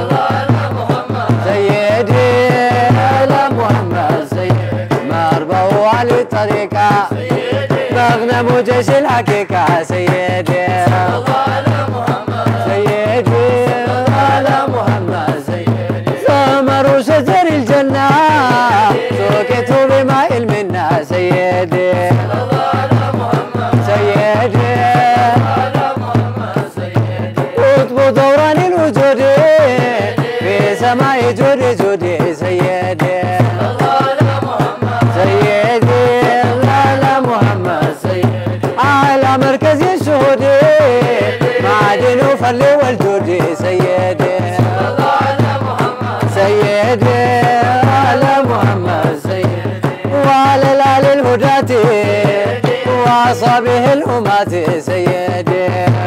سيدي على محمد سيدي مربوع على الطريقة مغنم جيش الحقيقة سيدي سيدي على محمد سيدي ثمر شجر الجنة سقط بماء المنة سيدي سيدي قطب دوران الوجود في سماء جود جودي سيدي سيدي على محمد سيدي على مركز الشهود معدن وفل والجود سيدي سيدي على محمد سيدي وعلى الآل الهداة وأصحابه الأمات سيدي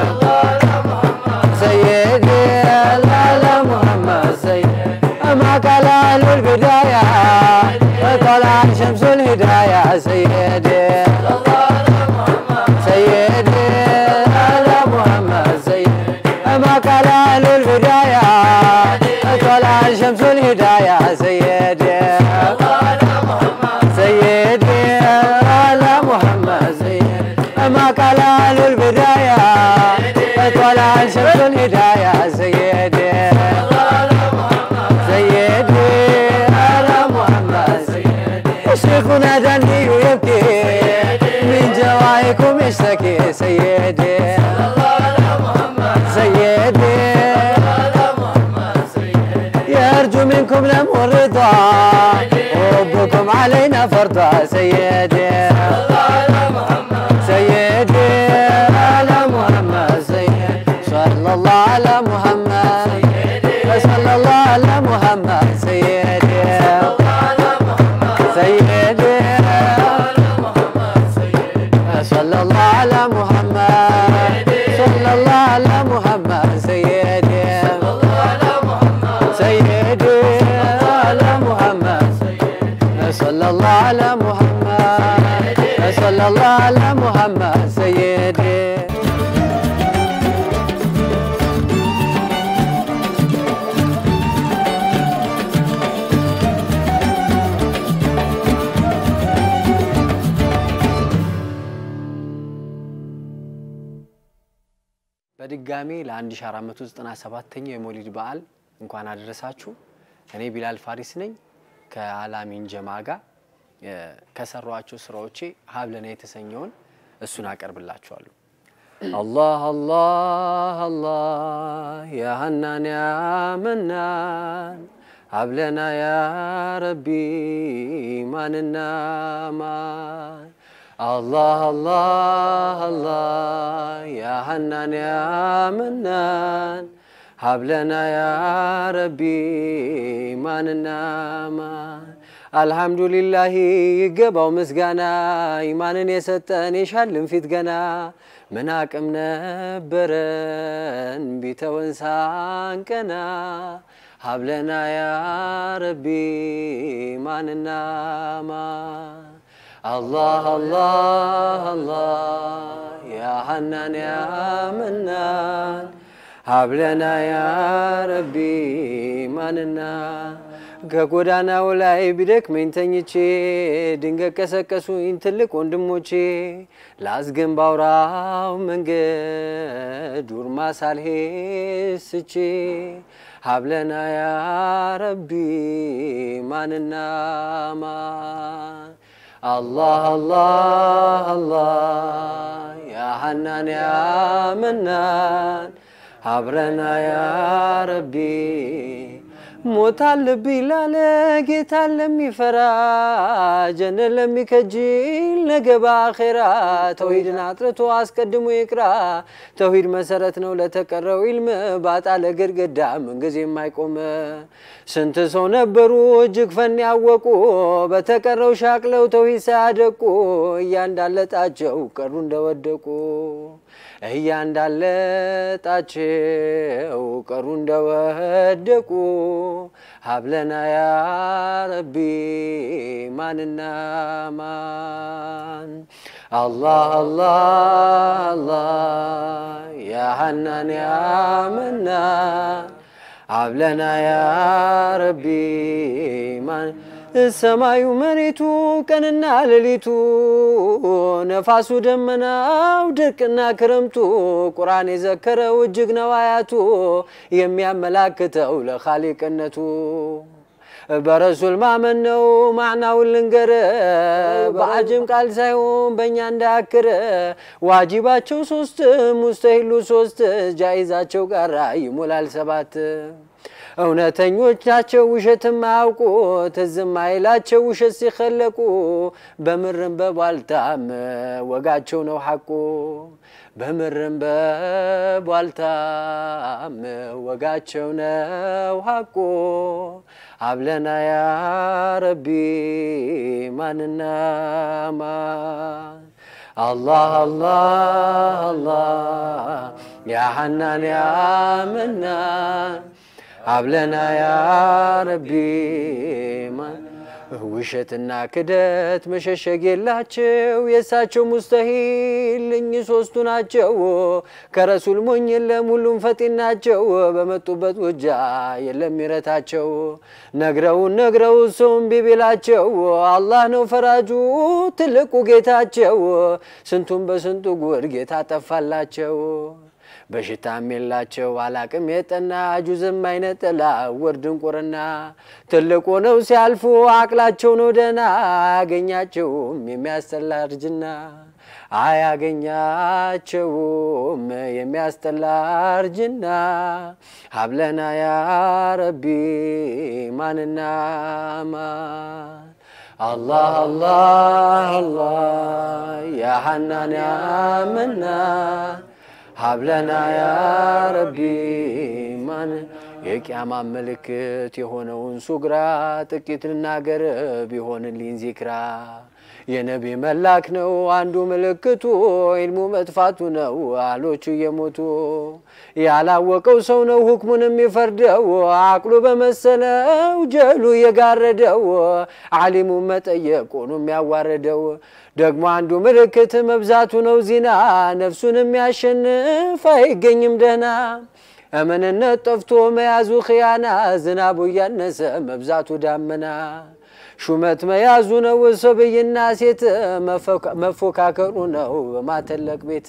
سيدي على محمد سيدي ما قال أهل البداية طلع شمس الهداية سيدي سيدي على محمد سيدي ما قال أهل البداية طلع شمس الهداية سيدي سيدي على محمد سيدي ما قال أهل البداية طلع شمس الهداية سيدي سيدي على محمد سيدي شيخنا دني يبكي من جوائكم يشتكي سيدي سيدي يرجو منكم لم الرضا حبكم علينا فرضا سيدي سيدي على محمد سيدي በድጋሚ ለ1497ኛው የሞሊድ በዓል እንኳን አደረሳችሁ እኔ ቢላል ፋሪስ ነኝ ከአላሚን ጀማጋ ከሰሯቸው ስራዎቼ ሀብለና የተሰኘውን እሱን አቀርብላችኋለሁ الله الله الله يا حنان يا منان هب لنا يا ربي ماننا مان الله الله الله يا حنان يا منان هب لنا يا ربي ماننا مان الحمد لله يقبو مسغانا إيمانن يسطن يشالم فيت غنا من አቅም ነበረን ቢተወንሳን ቀና ሀብለና ያ ረቢ ማንና ማ الله الله الله يا حنان يا منان ሀብለና ያ ረቢ ማንና ከጎዳናው ላይ ቢደክመኝ ተኝቼ ድንገት ቀሰቀሱኝ ትልቅ ወንድሞቼ ላስገንባውራው መንገድ ዱርማ ሳልሄስቼ ሀብለና ያ ረቢ ማንና ማን الله الله الله يا حنان يا منان ሀብለና ያ ረቢ ሞታል ቢላለ ጌታ ለሚፈራ ጀነት ለሚከጅል ነገባ አኺራ ተውሂድን አጥርቶ አስቀድሞ ይቅራ ተውሂድ መሰረት ነው ለተቀረው ኢልም ባጣለ ግድግዳ መንገዝ የማይቆም ስንት ሰው ነበሩ እጅግ ፈን ያወቁ በተቀረው ሻቅለው ተውሂድ ሳያደቁ እያንዳለጣቸው ቀሩ እንደወደቁ እያንዳለጣቸው ቀሩ እንደወደቁ ሀብለና ያ ረቢ ማንና ማን الله الله الله يا حنان يا منان ሀብለና ያ ረቢ ማን ሰማዩ መሬቱ ቀንና ሌሊቱ ነፋሱ ደመናው ድርቅና ክረምቱ ቁርአን የዘከረው እጅግ ነው አያቱ የሚያመላክተው ለኻሊቅነቱ በረሱል ማመን ነው ማዕናው ልንገር በአጅም ቃል ሳይሆን በእኛ እንዳክረ ዋጂባቸው ሶስት ሙስተሂሉ ሶስት ጃይዛቸው ጋራ ይሞላል ሰባት እውነተኞች ናቸው ውሸትም ማያውቁ ትዝም አይላቸው ውሸት ሲخለቁ በምርም በባልታም ወጋቸው ነው ሐቁ በምርም በባልታም ወጋቸው ነው ሐቁ ሀብለና ያ ረቢ ማንና ማን الله الله الله يا حنان يا منان ሀብለና ያ ረቢ ማን ውሸትና ክደት መሸሸግ የላቸው የሳቸው ሙስተሂል እኚህ ሶስቱ ናቸው ከረሱል ሞኝ የለም ሁሉም ፈጢን ናቸው በመጡበት ውጃ የለም ይረታቸው ነግረው ነግረው ሰውም ቢቢላቸው አላህ ነው ፈራጁ ትልቁ ጌታቸው ስንቱም በስንቱ ጉድ ጌታ ጠፋላቸው በሽታም የላቸው አላቅም የጠና ጁዝም አይነጠላ ወርድን ቁርና ትልቁ ነው ሲያልፉ አቅላቸው ነው ደና አያገኛቸውም የሚያስጠላ እርጅና አያገኛቸውም የሚያስጠላ እርጅና ሀብለና ያ ረቢ ማንና ማን الله الله الله يا حنان يا منان ሀብለና ያ ረቢ ማን የቂያማ ምልክት የሆነውን ሱግራ ጥቂት ልናገር ቢሆንልኝ ዚክራ የነቢ መላክ ነው አንዱ ምልክቱ ኢልሙ መጥፋቱ ነው አሎቹ የሞቱ ያላወቀው ሰው ነው ሁክሙንም ይፈርደው አቅሉ በመሰለው ጀሉ የጋረደው ዓሊሙ መጠየቁንም ያዋረደው ደግሞ አንዱ ምልክት መብዛቱ ነው ዚና ነፍሱንም ያሸንፍ አይገኝም ደህና እምንነት ጠፍቶ መያዙ ኺያና ዝናቡ ያነሰ መብዛቱ ዳመና ሹመት መያዙ ነው ሰብይና ሴት መፎካከሩ ነው በማተለቅ ቤት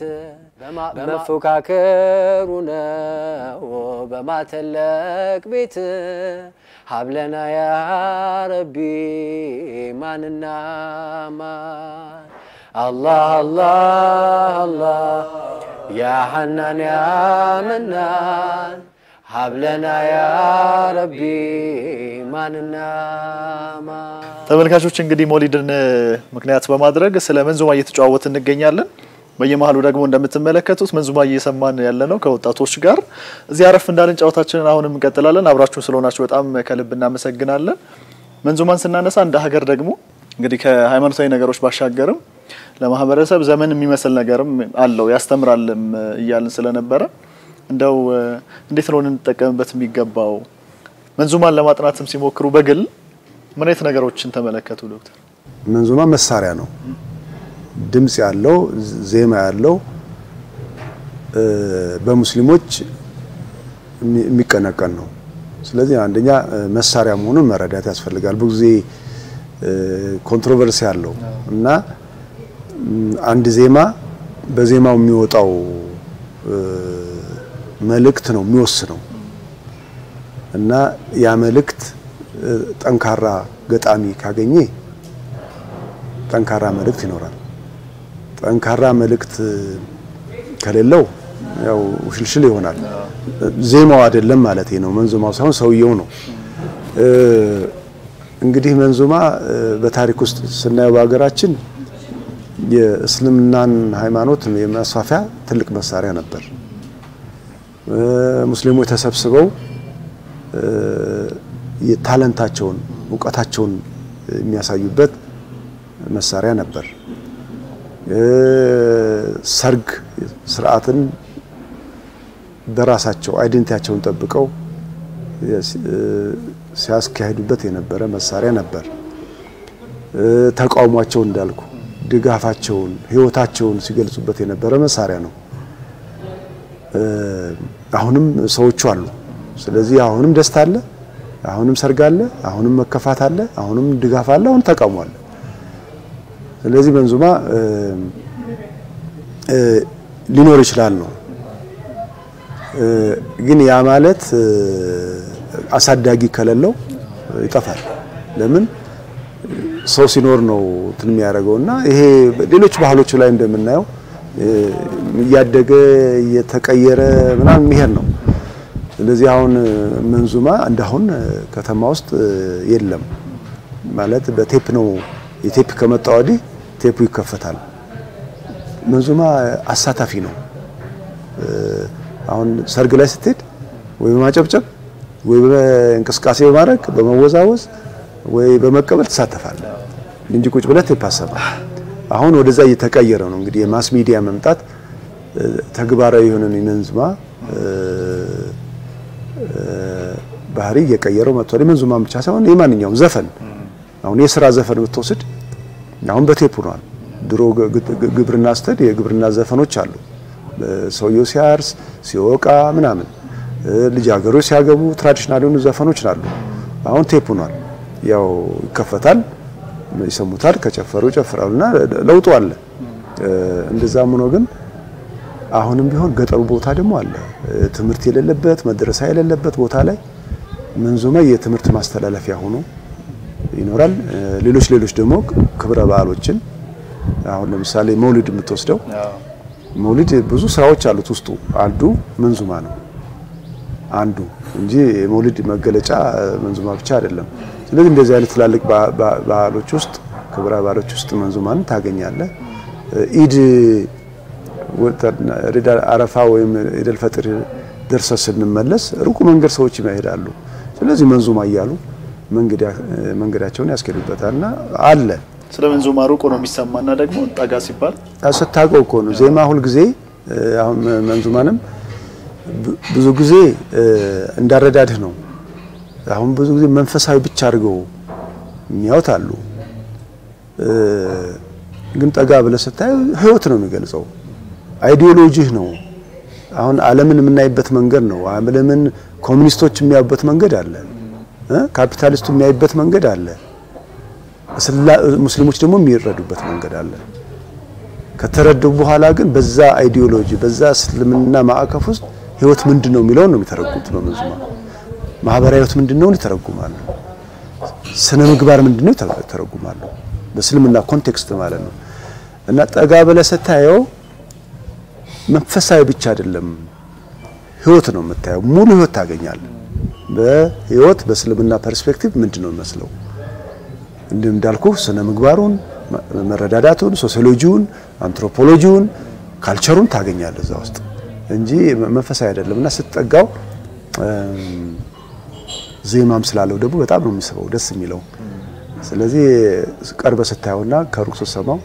መፎካከሩ ነው በማተለቅ ቤት ሀብለና ያ ረቢ ማንና ማን الله الله الله يا حنان يا منان هب لنا يا ربي ማንና ማን ተመልካቾች እንግዲህ ሞሊድን ምክንያት በማድረግ ስለ መንዙማ እየተጫወትን እንገኛለን በየመሃሉ ደግሞ እንደምትመለከቱት መንዙማ እየሰማን ያለነው ከወጣቶች ጋር እዚህ አረፍ እንዳለን ጫወታችንን አሁንም እንቀጥላለን አብራችሁን ስለሆናችሁ በጣም ከልብ እናመሰግናለን መንዙማን ስናነሳ እንደ ሀገር ደግሞ እንግዲህ ከሃይማኖታዊ ነገሮች ባሻገርም ለማህበረሰብ ዘመን የሚመስል ነገርም አለው ያስተምራልም ይያልን ስለነበረ እንደው እንዴት ነው እንጠቀምበት የሚገባው መንዙማን ለማጥናትም ሲሞክሩ በግል ምን አይነት ነገሮችን ተመለከቱ ዶክተር መንዙማ መሳሪያ ነው ድምጽ ያለው ዜማ ያለው በሙስሊሞች የሚቀነቀን ነው ስለዚህ አንደኛ መሳሪያ መሆኑን መረዳት ያስፈልጋል ብዙ ጊዜ ኮንትሮቨርሲ ያለው እና አንድ ዜማ በዜማው የሚወጣው መልእክት ነው የሚወስነው እና ያ መልእክት ጠንካራ ገጣሚ ካገኘ ጠንካራ መልእክት ይኖራል ጠንካራ መልእክት ከሌለው ያው ሽልሽል ይሆናል ዜማው አይደለም ማለት ነው መንዙማው ሳይሆን ሰውየው ነው እንግዲህ መንዙማ በታሪክ ውስጥ ስናየው በአገራችን የእስልምናን ሃይማኖት የማስፋፊያ ትልቅ መሳሪያ ነበር ሙስሊሞች ተሰብስበው የታለንታቸውን ዕውቀታቸውን የሚያሳዩበት መሳሪያ ነበር ሰርግ ስርዓትን በራሳቸው አይደንቲቲያቸውን ጠብቀው ሲያስካሂዱበት የነበረ መሳሪያ ነበር ተቃውሟቸው እንዳልኩ ድጋፋቸውን ህይወታቸውን ሲገልጹበት የነበረ መሳሪያ ነው አሁንም ሰዎቹ አሉ ስለዚህ አሁንም ደስታ አለ አሁንም ሰርግ አለ አሁንም መከፋት አለ አሁንም ድጋፍ አለ አሁን ተቃውሞ አለ ስለዚህ መንዙማ ሊኖር ይችላል ነው ግን ያ ማለት አሳዳጊ ከሌለው ይጠፋል ለምን ሰው ሲኖር ነው ትንም ያረጋውና ይሄ ሌሎች ባህሎች ላይ እንደምናየው ያደገ የተቀየረ ምናምን መሄድ ነው ስለዚህ አሁን መንዙማ እንደሆነ ከተማ ውስጥ የለም ማለት በቴፕ ነው የቴፕ ከመጣው ወዲህ ቴፑ ይከፈታል መንዙማ አሳታፊ ነው አሁን ሰርግ ላይ ስትሄድ ወይ በማጨብጨብ ወይ በእንቅስቃሴ በማድረግ በመወዛወዝ ወይ በመቀበል ተሳተፋል እንጂ ቁጭ ብለህ ተፓሰባ አሁን ወደዛ እየተቀየረ ነው እንግዲህ የማስ ሚዲያ መምጣት ተግባራዊ የሆነ መንዙማ ባህሪ እየቀየረው መጥቷል መንዙማ ብቻ ሳይሆን የማንኛውም ዘፈን አሁን የሥራ ዘፈን ብትወስድ አሁን በቴፕ ነው ድሮ ግብርና ስተድ የግብርና ዘፈኖች አሉ ሰውየው ሲያርስ ሲወቃ ምናምን ልጃገሮች ሲያገቡ ትራዲሽናል የሆኑ ዘፈኖች አሉ አሁን ቴፕ ነው ያው ይከፈታል ይሰሙታል ከጨፈሩ ጨፍራሉና ለውጡ አለ እንደዛም ነው ግን አሁንም ቢሆን ገጠሩ ቦታ ደግሞ አለ ትምርት የሌለበት መድረሳ የሌለበት ቦታ ላይ መንዙማ የትምርት ማስተላለፊያ ሆኖ ይኖራል ሌሎች ሌሎች ደግሞ ክብረ በዓሎችን አሁን ለምሳሌ መውሊድ የምትወስደው መውሊድ ብዙ ስራዎች አሉት ውስጡ አንዱ መንዙማ ነው አንዱ እንጂ መውሊድ መገለጫ መንዙማ ብቻ አይደለም ስለዚህ እንደዚህ አይነት ትላልቅ በዓሎች ውስጥ ክብረ በዓሎች ውስጥ መንዙማን ታገኛለህ ኢድ ወጣ አረፋ ወይም ኢድል ፈጥር ደርሰው ስንመለስ ሩቁ መንገድ ሰዎች ይመሄዳሉ ስለዚህ መንዙማ ይያሉ መንገዳ መንገዳቸውን ያስከዱበታልና አለ ስለ መንዙማ ሩቁ ነው የሚሰማና ደግሞ ጠጋ ሲባል አሰታቀው እኮ ነው ዜማ ሁሉ ጊዜ አሁን መንዙማንም ብዙ ጊዜ እንዳረዳድህ ነው አሁን ብዙ ጊዜ መንፈሳዊ ብቻ አድርገው የሚያወጣሉ ግን ጠጋ ብለ ስታይ ህይወት ነው የሚገልጸው አይዲዮሎጂ ነው አሁን ዓለምን የምናይበት መንገድ ነው ዓለምን ኮሙኒስቶች የሚያዩበት መንገድ አለ ካፒታሊስቱ የሚያዩበት መንገድ አለ ሙስሊሞች ደግሞ የሚረዱበት መንገድ አለ ከተረዱ በኋላ ግን በዛ አይዲዮሎጂ በዛ እስልምና ማዕቀፍ ውስጥ ህይወት ምንድነው የሚለው ነው የሚተረጉት በመንዙማ ማህበራዊ ህይወት ምንድነው ይተረጉማሉ ስነ ምግባር ምንድነው ይተረጉማሉ በእስልምና ኮንቴክስት ማለት ነው እና ጠጋ በለሰታየው መንፈሳዊ ብቻ አይደለም ህይወት ነው የምታየው ሙሉ ህይወት ታገኛለህ በህይወት በእስልምና ፐርስፔክቲቭ ምንድነው መስለው እንደምዳልኩ ስነ ምግባሩን መረዳዳቱን ሶሲዮሎጂውን አንትሮፖሎጂውን ካልቸሩን ታገኛለህ እዛ ውስጥ እንጂ መንፈሳዊ አይደለምና ስትጠጋው ዜማም ስላለው ደግሞ በጣም ነው የሚስበው ደስ የሚለው ስለዚህ ቀርበ ስታዩና ከሩቅ ስትሰማው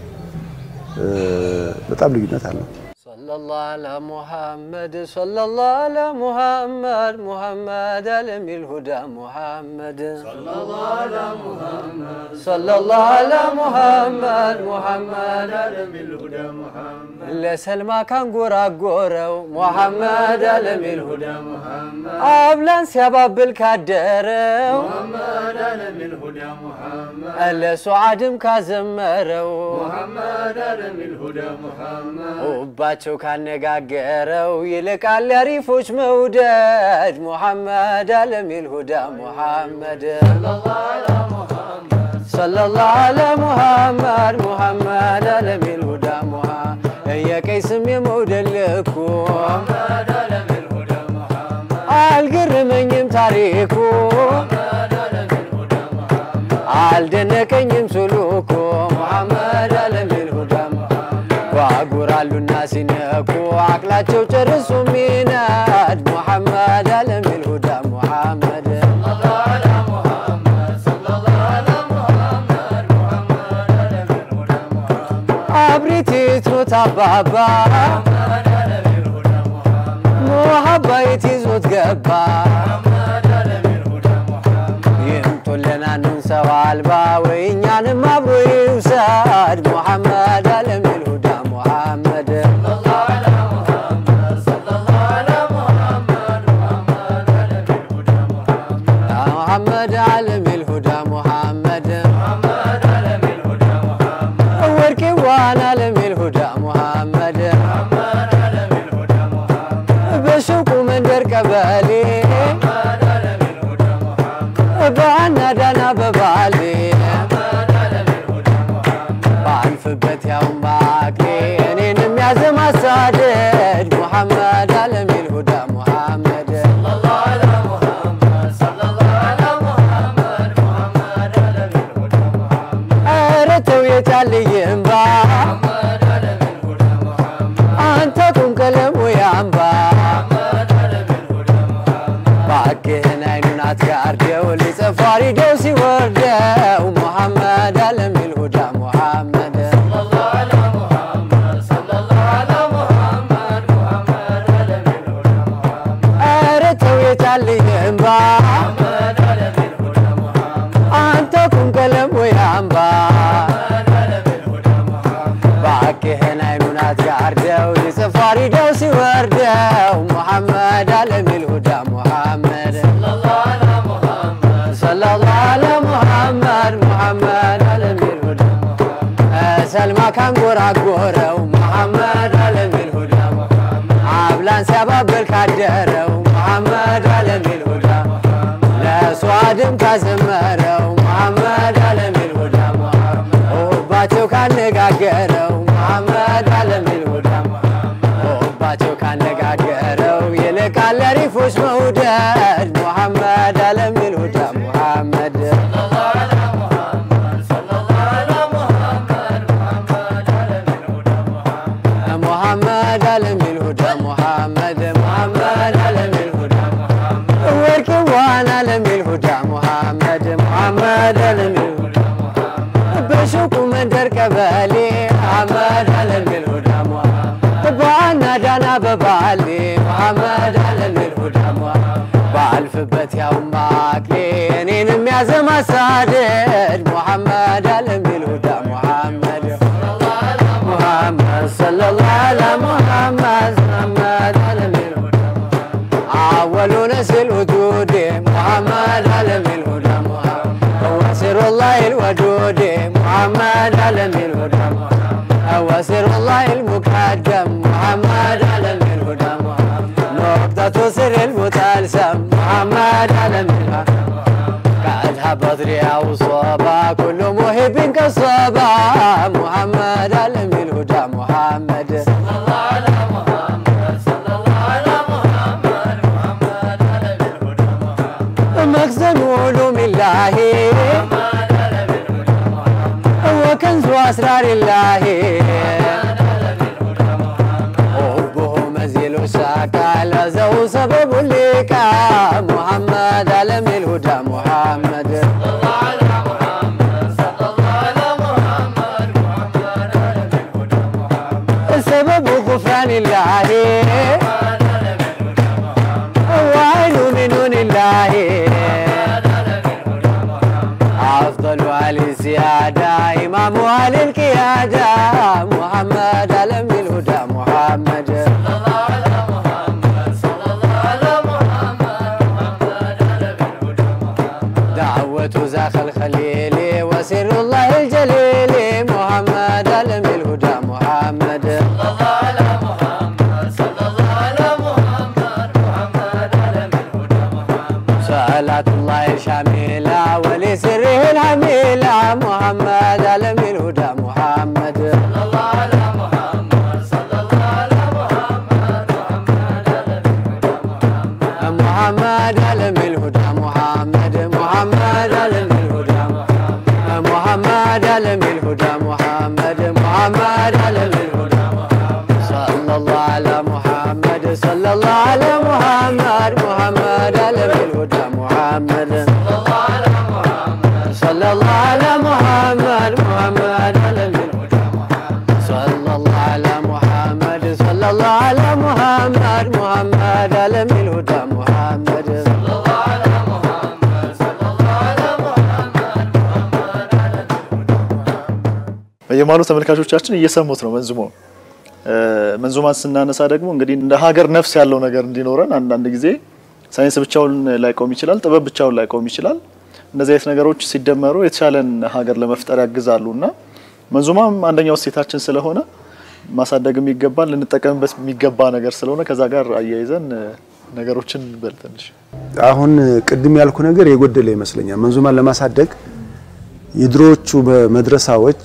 በጣም ልዩነት አለው ሰለላሁ ዐላ ሙሐመድ ሰለላሁ ዐላ ሙሐመድ ሙሐመድ አለሚል ሁዳ ሙሐመድ ሰለላሁ ዐላ ሙሐመድ ሰለላሁ ዐላ ሙሐመድ ሙሐመድ አለሚል ሁዳ ሙሐመድ ለሰልማ ካንጎራጎረው ሙሐመድ አለሚል ሁዳ ሙሐመድ አብላን ሲያባብል ካደረው ሙሐመድ አለሚል ሁዳ ሙሐመድ ለሱዓድም ካዘመረው ሙሐመድ አለሚል ሁዳ ሙሐመድ ኡባቸው ካነጋገረው ይልቃል ያሪፎች መውደድ ሙሐመድ አለሚል ሁዳ ሙሐመድ ሰለላሁ ዐላ ሙሐመድ ሰለላሁ ዐላ ሙሐመድ ሙሐመድ አለሚል ሁዳ ሙሐመድ የቀይስም የመውደልኩ ሙሐመድ አለሚል ሁዳ ሙሐመድ አልገረመኝም ታሪኩ ሙሐመድ አለሚል ሁዳ ሙሐመድ አልደነቀኝም ሱሉኩ ሙሐመድ አለሚል ሁዳ ዋጉራሉና ሲነኩ አቅላቸው ጨርሶ ሚናድ ሙሐመድ አለሚል ሁዳ ሙሐመድ ሰለላሁ ዐላ ሙሐመድ ሰለላሁ ዐላ ሙሐመድ ሙሐመድ አለሚል ሁዳ ሙሐመድ አብሪቲት ሮታባባ ሙሐመድ አለሚል ሁዳ ሙሐመድ ሙሐባይት ይዞት ገባ ሙሐመድ አለሚል ሁዳ ሙሐመድ ይምጡልና እንሰው አልባ ወይኛንም አብሮ ይውሰድ ሙሐመድ አለሚል محمد صلى الله على محمد صلى الله على محمد محمد علم الهدى محمد محمد علم الهدى محمد محمد علم الهدى محمد وركي وانا علم الهدى محمد محمد علم الهدى محمد بشوق من در قبالي محمد علم الهدى محمد بعنا دنا ببالي محمد علم الهدى محمد بعرفበት ያው ማክሌ عزم السادد محمد علمي الهدى محمد صلى الله على محمد صلى الله على محمد محمد علمي الهدى محمد أرتو يتعلي ينبع محمد علمي الهدى محمد أنت كن كلم وينبع محمد علمي الهدى محمد باكهن عينات كارديا واللي سفاري دوسي وردة ومحمد علمي الهدى محمد صلى الله على عليهم با محمد علمي الهدى محمد أنت كن كلم وينبع محمد علمي الهدى محمد باكي هنا يمنات قاردة ولسفاري دوسي وردة ومحمد علمي الهدى محمد صلى الله على محمد صلى الله على محمد محمد علمي الهدى محمد سلمى كان قرا قرا ومحمد علمي الهدى محمد عبلان سبب الكدرة محمد علمي الهدى لا سوادم كازمره محمد علمي الهدى وباتو كان نغاغره محمد علمي الهدى وباتو كان نغاغره يلقال ريفوش مودد محمد علمي الهدى محمد صلى الله على محمد صلى الله على محمد محمد علمي الهدى محمد محمد علمي الهدى محمد محمد علمي وركي وانا علمي الهدى محمد محمد علمي الهدى محمد بشوق من در قبالي محمد علمي الهدى محمد بعنا دانا ببالي محمد علمي الهدى محمد بعلفبت يا امك لينين ميازم اسادد محمد علمي الهدى محمد محمد صلى الله على محمد محمد علمي الهدى أول نسل وجود محمد علمي الهدى محمد هو سر الله الوجود وسر الله المقدم محمد علم الهدى محمد نقطة سر المتلسم محمد علم الهدى قد هبط رياء وصوبا كل محب كالصوبا محمد علم الهدى محمد صلى الله على محمد صلى الله على محمد محمد علم الهدى محمد مخزن علوم الله محمد علم الهدى محمد وكنز أسرار الله محمد علم الهدى محمد حبه مزيل ساكال زو سبب لك محمد علم الهدى محمد صلى الله على محمد صلى الله على محمد محمد علم الهدى محمد سبب غفران الله محمد علم الهدى محمد وعين من نون الله محمد علم الهدى محمد أفضل علي السيادة إمام علي القيادة محمد علم الهدى محمد صلى الله على محمد صلى الله على محمد محمد علم الهدى محمد دعوة زاخ الخليل وسر الله الجليل محمد علم الهدى محمد صلى الله على محمد صلى الله على محمد محمد علم الهدى محمد صلاة الله الشاملة ولسره الحميلة محمد علم الهدى محمد صلى الله على محمد صلى الله على محمد محمد علم الهدى محمد محمد علم الهدى محمد محمد علم الهدى محمد محمد علم الهدى محمد محمد علم الهدى محمد صلى الله على محمد صلى الله على محمد محمد علم الهدى محمد صلى الله على محمد صلى الله على محمد محمد علم الهدى محمد صلى الله على محمد صلى الله على محمد محمد علم الهدى محمد صلى الله على محمد صلى الله على محمد محمد علم الهدى የማሉ ተመልካቾቻችን እየሰሙት ነው መንዙማው መንዙማን ስናነሳ ደግሞ እንግዲህ እንደ ሀገር ነፍስ ያለው ነገር እንዲኖረን አንዳንድ ጊዜ ሳይንስ ብቻውን ላይቆም ይችላል ጥበብ ብቻውን ላይቆም ይችላል እነዚህ አይነት ነገሮች ሲደመሩ የተሻለን ሀገር ለመፍጠር ያግዛሉና መንዙማም አንደኛው ሴታችን ስለሆነ ማሳደግም ይገባል ልንጠቀምበት የሚገባ ነገር ስለሆነ ከዛ ጋር አያይዘን ነገሮችን በልተንሽ አሁን ቅድም ያልኩ ነገር የጎደለ ይመስለኛል መንዙማን ለማሳደግ የድሮቹ በመድረሳዎች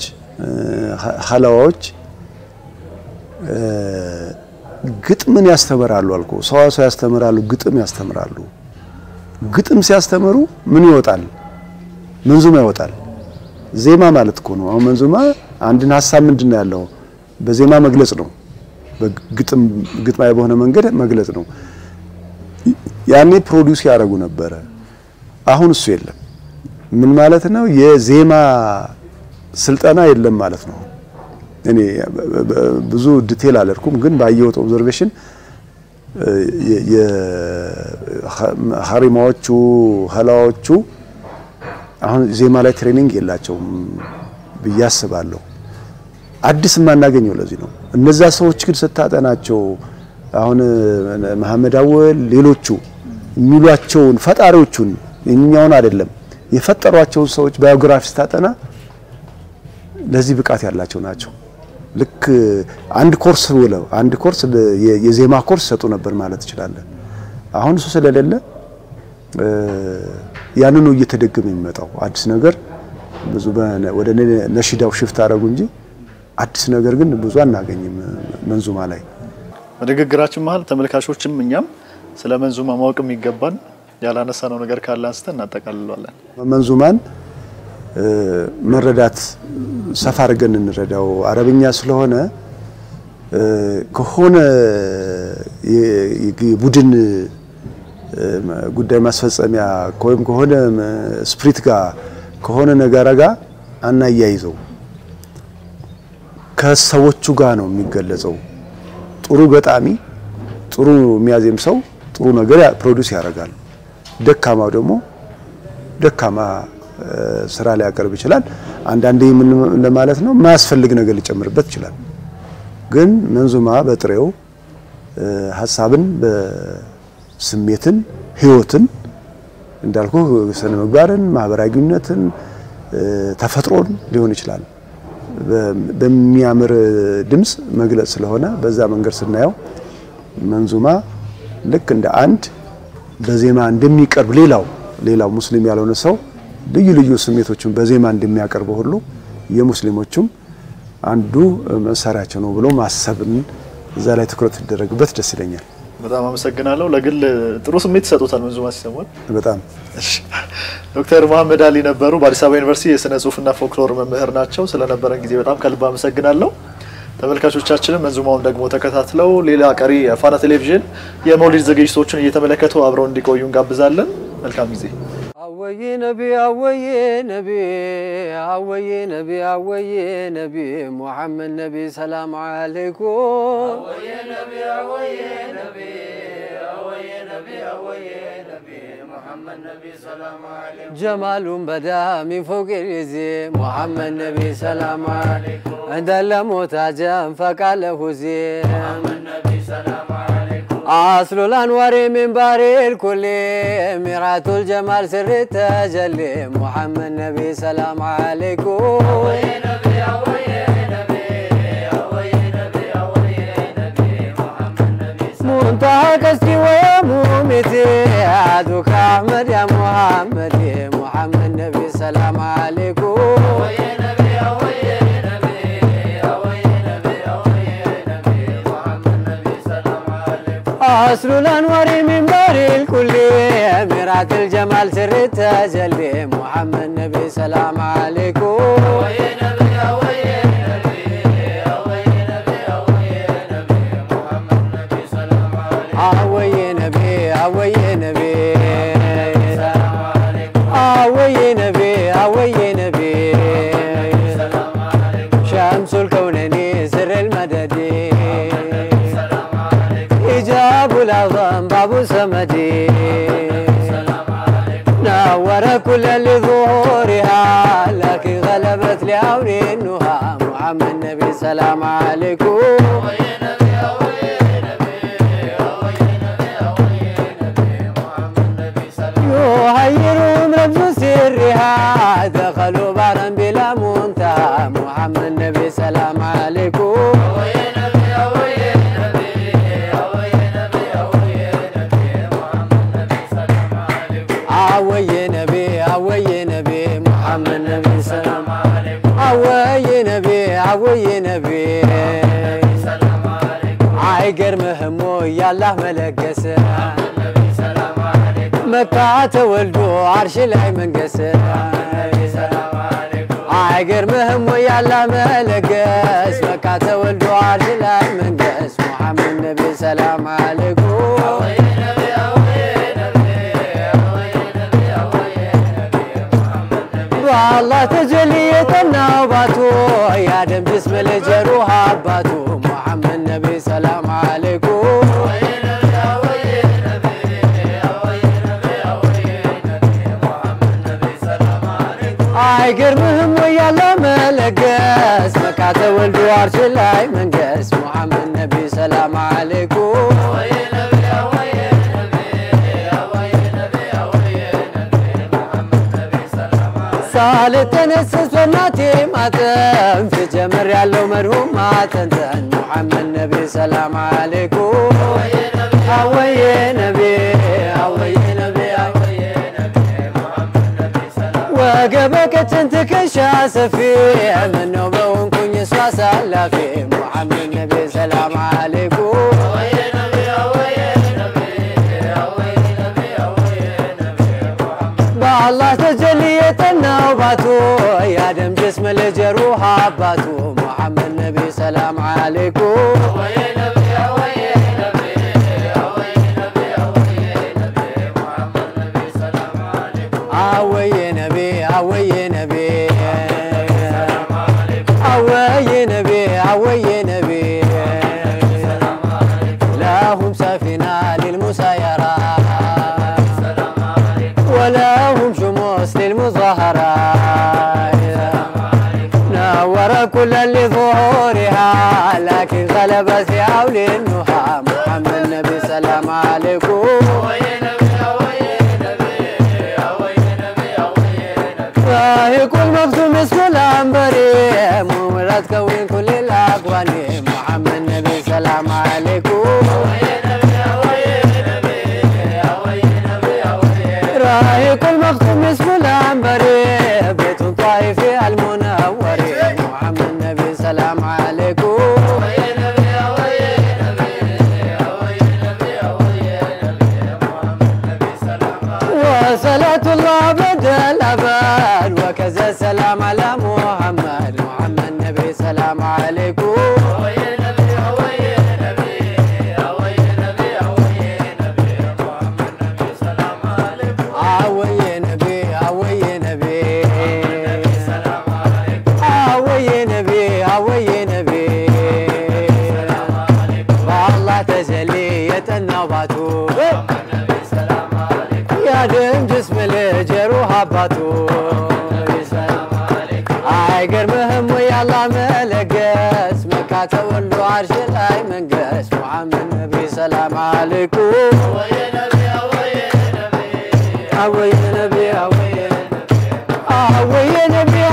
ሐላዋዎች ግጥምን ያስተምራሉ አልኩ ሰዋሰው ያስተምራሉ ግጥም ያስተምራሉ ግጥም ሲያስተምሩ ምን ይወጣል መንዙማ ይወጣል ዜማ ማለት እኮ ነው አሁን መንዙማ አንድን ሐሳብ ምንድነው ያለው በዜማ መግለጽ ነው በግጥም ግጥማዊ በሆነ መንገድ መግለጽ ነው ያኔ ፕሮዲዩስ ያደርጉ ነበር አሁን እሱ የለም ምን ማለት ነው የዜማ ስልጠና የለም ማለት ነው እኔ ብዙ ዲቴል አለርኩም ግን ባየሁት ኦብዘርቬሽን የሐሪማዎቹ ሐላዎቹ አሁን ዜማ ላይ ትሬኒንግ የላቸውም በያስባለሁ አዲስ ማናገኘው ለዚህ ነው እነዛ ሰዎች ግን ስታጠናቸው አሁን መሐመድ አወል ሌሎቹ የሚሏቸውን ፈጣሪዎቹን እኛውን አይደለም የፈጠሯቸው ሰዎች ባዮግራፊ ስታጠና ለዚህ ብቃት ያላቸው ናቸው ልክ አንድ ኮርስ ወለው አንድ ኮርስ የዜማ ኮርስ ሰጡ ነበር ማለት ይችላል አሁን እሱ ስለሌለ ያንኑ እየተደገመ የሚመጣው አዲስ ነገር ብዙ ወደ ነሽዳው ሽፍት አረጉ እንጂ አዲስ ነገር ግን ብዙ አናገኝም መንዙማ ላይ ወደግግራችን መሃል ተመልካቾችም እኛም ስለ መንዙማ ማወቅም ይገባን ያላነሳነው ነገር ካለ አንስተን እናጠቃልላለን መንዙማን መረዳት ሰፋ አድርገን እንረዳው አረብኛ ስለሆነ ከሆነ የቡድን ጉዳይ ማስፈጸሚያ ኮይም ከሆነ ስፕሪት ጋር ከሆነ ነገር ጋር አናያይዘው ከሰዎቹ ጋር ነው የሚገለጸው ጥሩ ገጣሚ ጥሩ የሚያዜም ሰው ጥሩ ነገር ፕሮዲዩስ ያደርጋል ደካማው ደግሞ ደካማ ስራ ላይ ያቀርብ ይችላል አንዳንዴ ምን ለማለት ነው ማያስፈልግ ነገር ሊጨምርበት ይችላል ግን መንዙማ በጥሬው ሐሳብን በስሜትን ህይወትን እንዳልኩ ስነ ምግባርን ማህበራዊ ግንኙነትን ተፈጥሮን ሊሆን ይችላል በሚያምር ድምጽ መግለጽ ስለሆነ በዛ መንገድ ስናየው መንዙማ ልክ እንደ አንድ በዜማ እንደሚቀርብ ሌላው ሌላው ሙስሊም ያልሆነ ሰው ልዩ ልዩ ስሜቶችን በዜማ እንደሚያቀርበው ሁሉ የሙስሊሞቹም አንዱ መሳሪያቸው ነው ብሎ ማሰብን እዛ ላይ ትኩረት ይደረግበት ደስ ይለኛል። በጣም አመሰግናለሁ። ለግል ጥሩ ስሜት ሰጥቶታል መንዙማ ሲሰማን በጣም እሺ። ዶክተር መሐመድ አሊ ነበሩ በአዲስ አበባ ዩኒቨርሲቲ የስነ ጽሁፍና ፎክሎር መምህር ናቸው። ስለነበረን ጊዜ በጣም ከልብ አመሰግናለሁ። ተመልካቾቻችንም መንዙማውን ደግሞ ተከታትለው ሌላ ቀሪ ፋና ቴሌቪዥን የመውሊድ ዝግጅቶችን እየተመለከቱ አብረው እንዲቆዩ እንጋብዛለን። መልካም ጊዜ። አወዬ ነቢ አወዬ ነቢ አወዬ ነቢ አወዬ ነቢ ሙሐመድ ነቢ ሰላም አለይኩም አወዬ ነቢ አወዬ ነቢ አወዬ ነቢ አወዬ ነቢ ሙሐመድ ነቢ ሰላም አለይኩም ጀማሉን በዳ ሚን ፎቅ ሪዚ ሙሐመድ ነቢ ሰላም አለይኩም እንደለ ሞታጀን ፈቃለሁ ዚ ሙሐመድ ነቢ ሰላም أصل الأنوار من باري الكل ميرات الجمال سر التجلي محمد نبي سلام عليكم أوي نبي أوي نبي أوي نبي أوي نبي محمد نبي منتهى كسري ومومتي عدوك أحمد يا محمد محمد نبي سلام عليكم أوي نبي أوي نبي أوي نبي أوي نبي محمد نبي سلام أصل الأنوار من باري الكل أميرات الجمال سر التجلي محمد نبي سلام عليكم أوي نبي أوي نبي أوي نبي أوي نبي محمد نبي سلام عليكم أوي نبي أوي نبي سلام عليكم أوي نبي أوي نبي سلام عليكم شمس الكونين سر المدد إجاب العظام بابو سمدي نور كل لظهورها لكن غلبت لعون النهى محمد نبي سلام عليكم يهيرهم رمز سرها دخلوا بارا بلا منتهى محمد نبي سلام عليكم أوي نبي أوي نبي محمد نبي سلام عليكم أوي نبي أوي نبي سلام عليكم عايقر مهمو يا الله ملقس سلام عليكم مكة ولدو عرش لاي منقس سلام عليكم عايقر مهمو يا الله ملقس مكة ولدو عرش لاي منقس محمد نبي سلام عليكم الله تجلي تناوباتو يا دم جسم الجروح عباتو محمد نبي سلام عليكم عايقر مهم ويا لا ملقس مكعت ولدو عرش لاي منقس محمد نبي سلام عليكم صالت تنسس وناتي ماتم في جمر يالو مرهوم ماتنتن محمد نبي سلام عليكم أوي نبي أوي نبي أوي نبي محمد نبي سلام وقبك تنتكشى سفي منو بون كن يسوى سلافي محمد نبي سلام عليكم أوي نبي أوي نبي أوي نبي أوي نبي محمد الله تجلي تناوباتو يا دم جسم الجروح عباتو محمد نبي سلام عليكم أوي نبي أوي نبي أوي نبي أوي نبي محمد نبي سلام عليكم أوي نبي أوي نبي سلام عليكم أوي نبي أوي نبي سلام عليكم لهم سفينة للمسايرة سلام عليكم ولهم شموس للمظاهرة نور كل لظهورها لكن غلبت عون النهى محمد نبي سلام عليكم راهي كل مكتوم اسم العنبري صلاة الله بدل أبد وكذا السلام على محمد محمد نبي سلام عليكم يا نبي يا نبي يا نبي يا نبي محمد نبي سلام عليكم يا نبي يا نبي سلام عليكم يا نبي يا نبي سلام عليكم والله تجلي يتنباتو يا دم جسم الجروح باتو سلام عليكم اي قرمهم ويا الله ملقس مكاته ولو عرش لاي منقس محمد نبي سلام عليكم يا نبي يا نبي يا نبي يا نبي يا نبي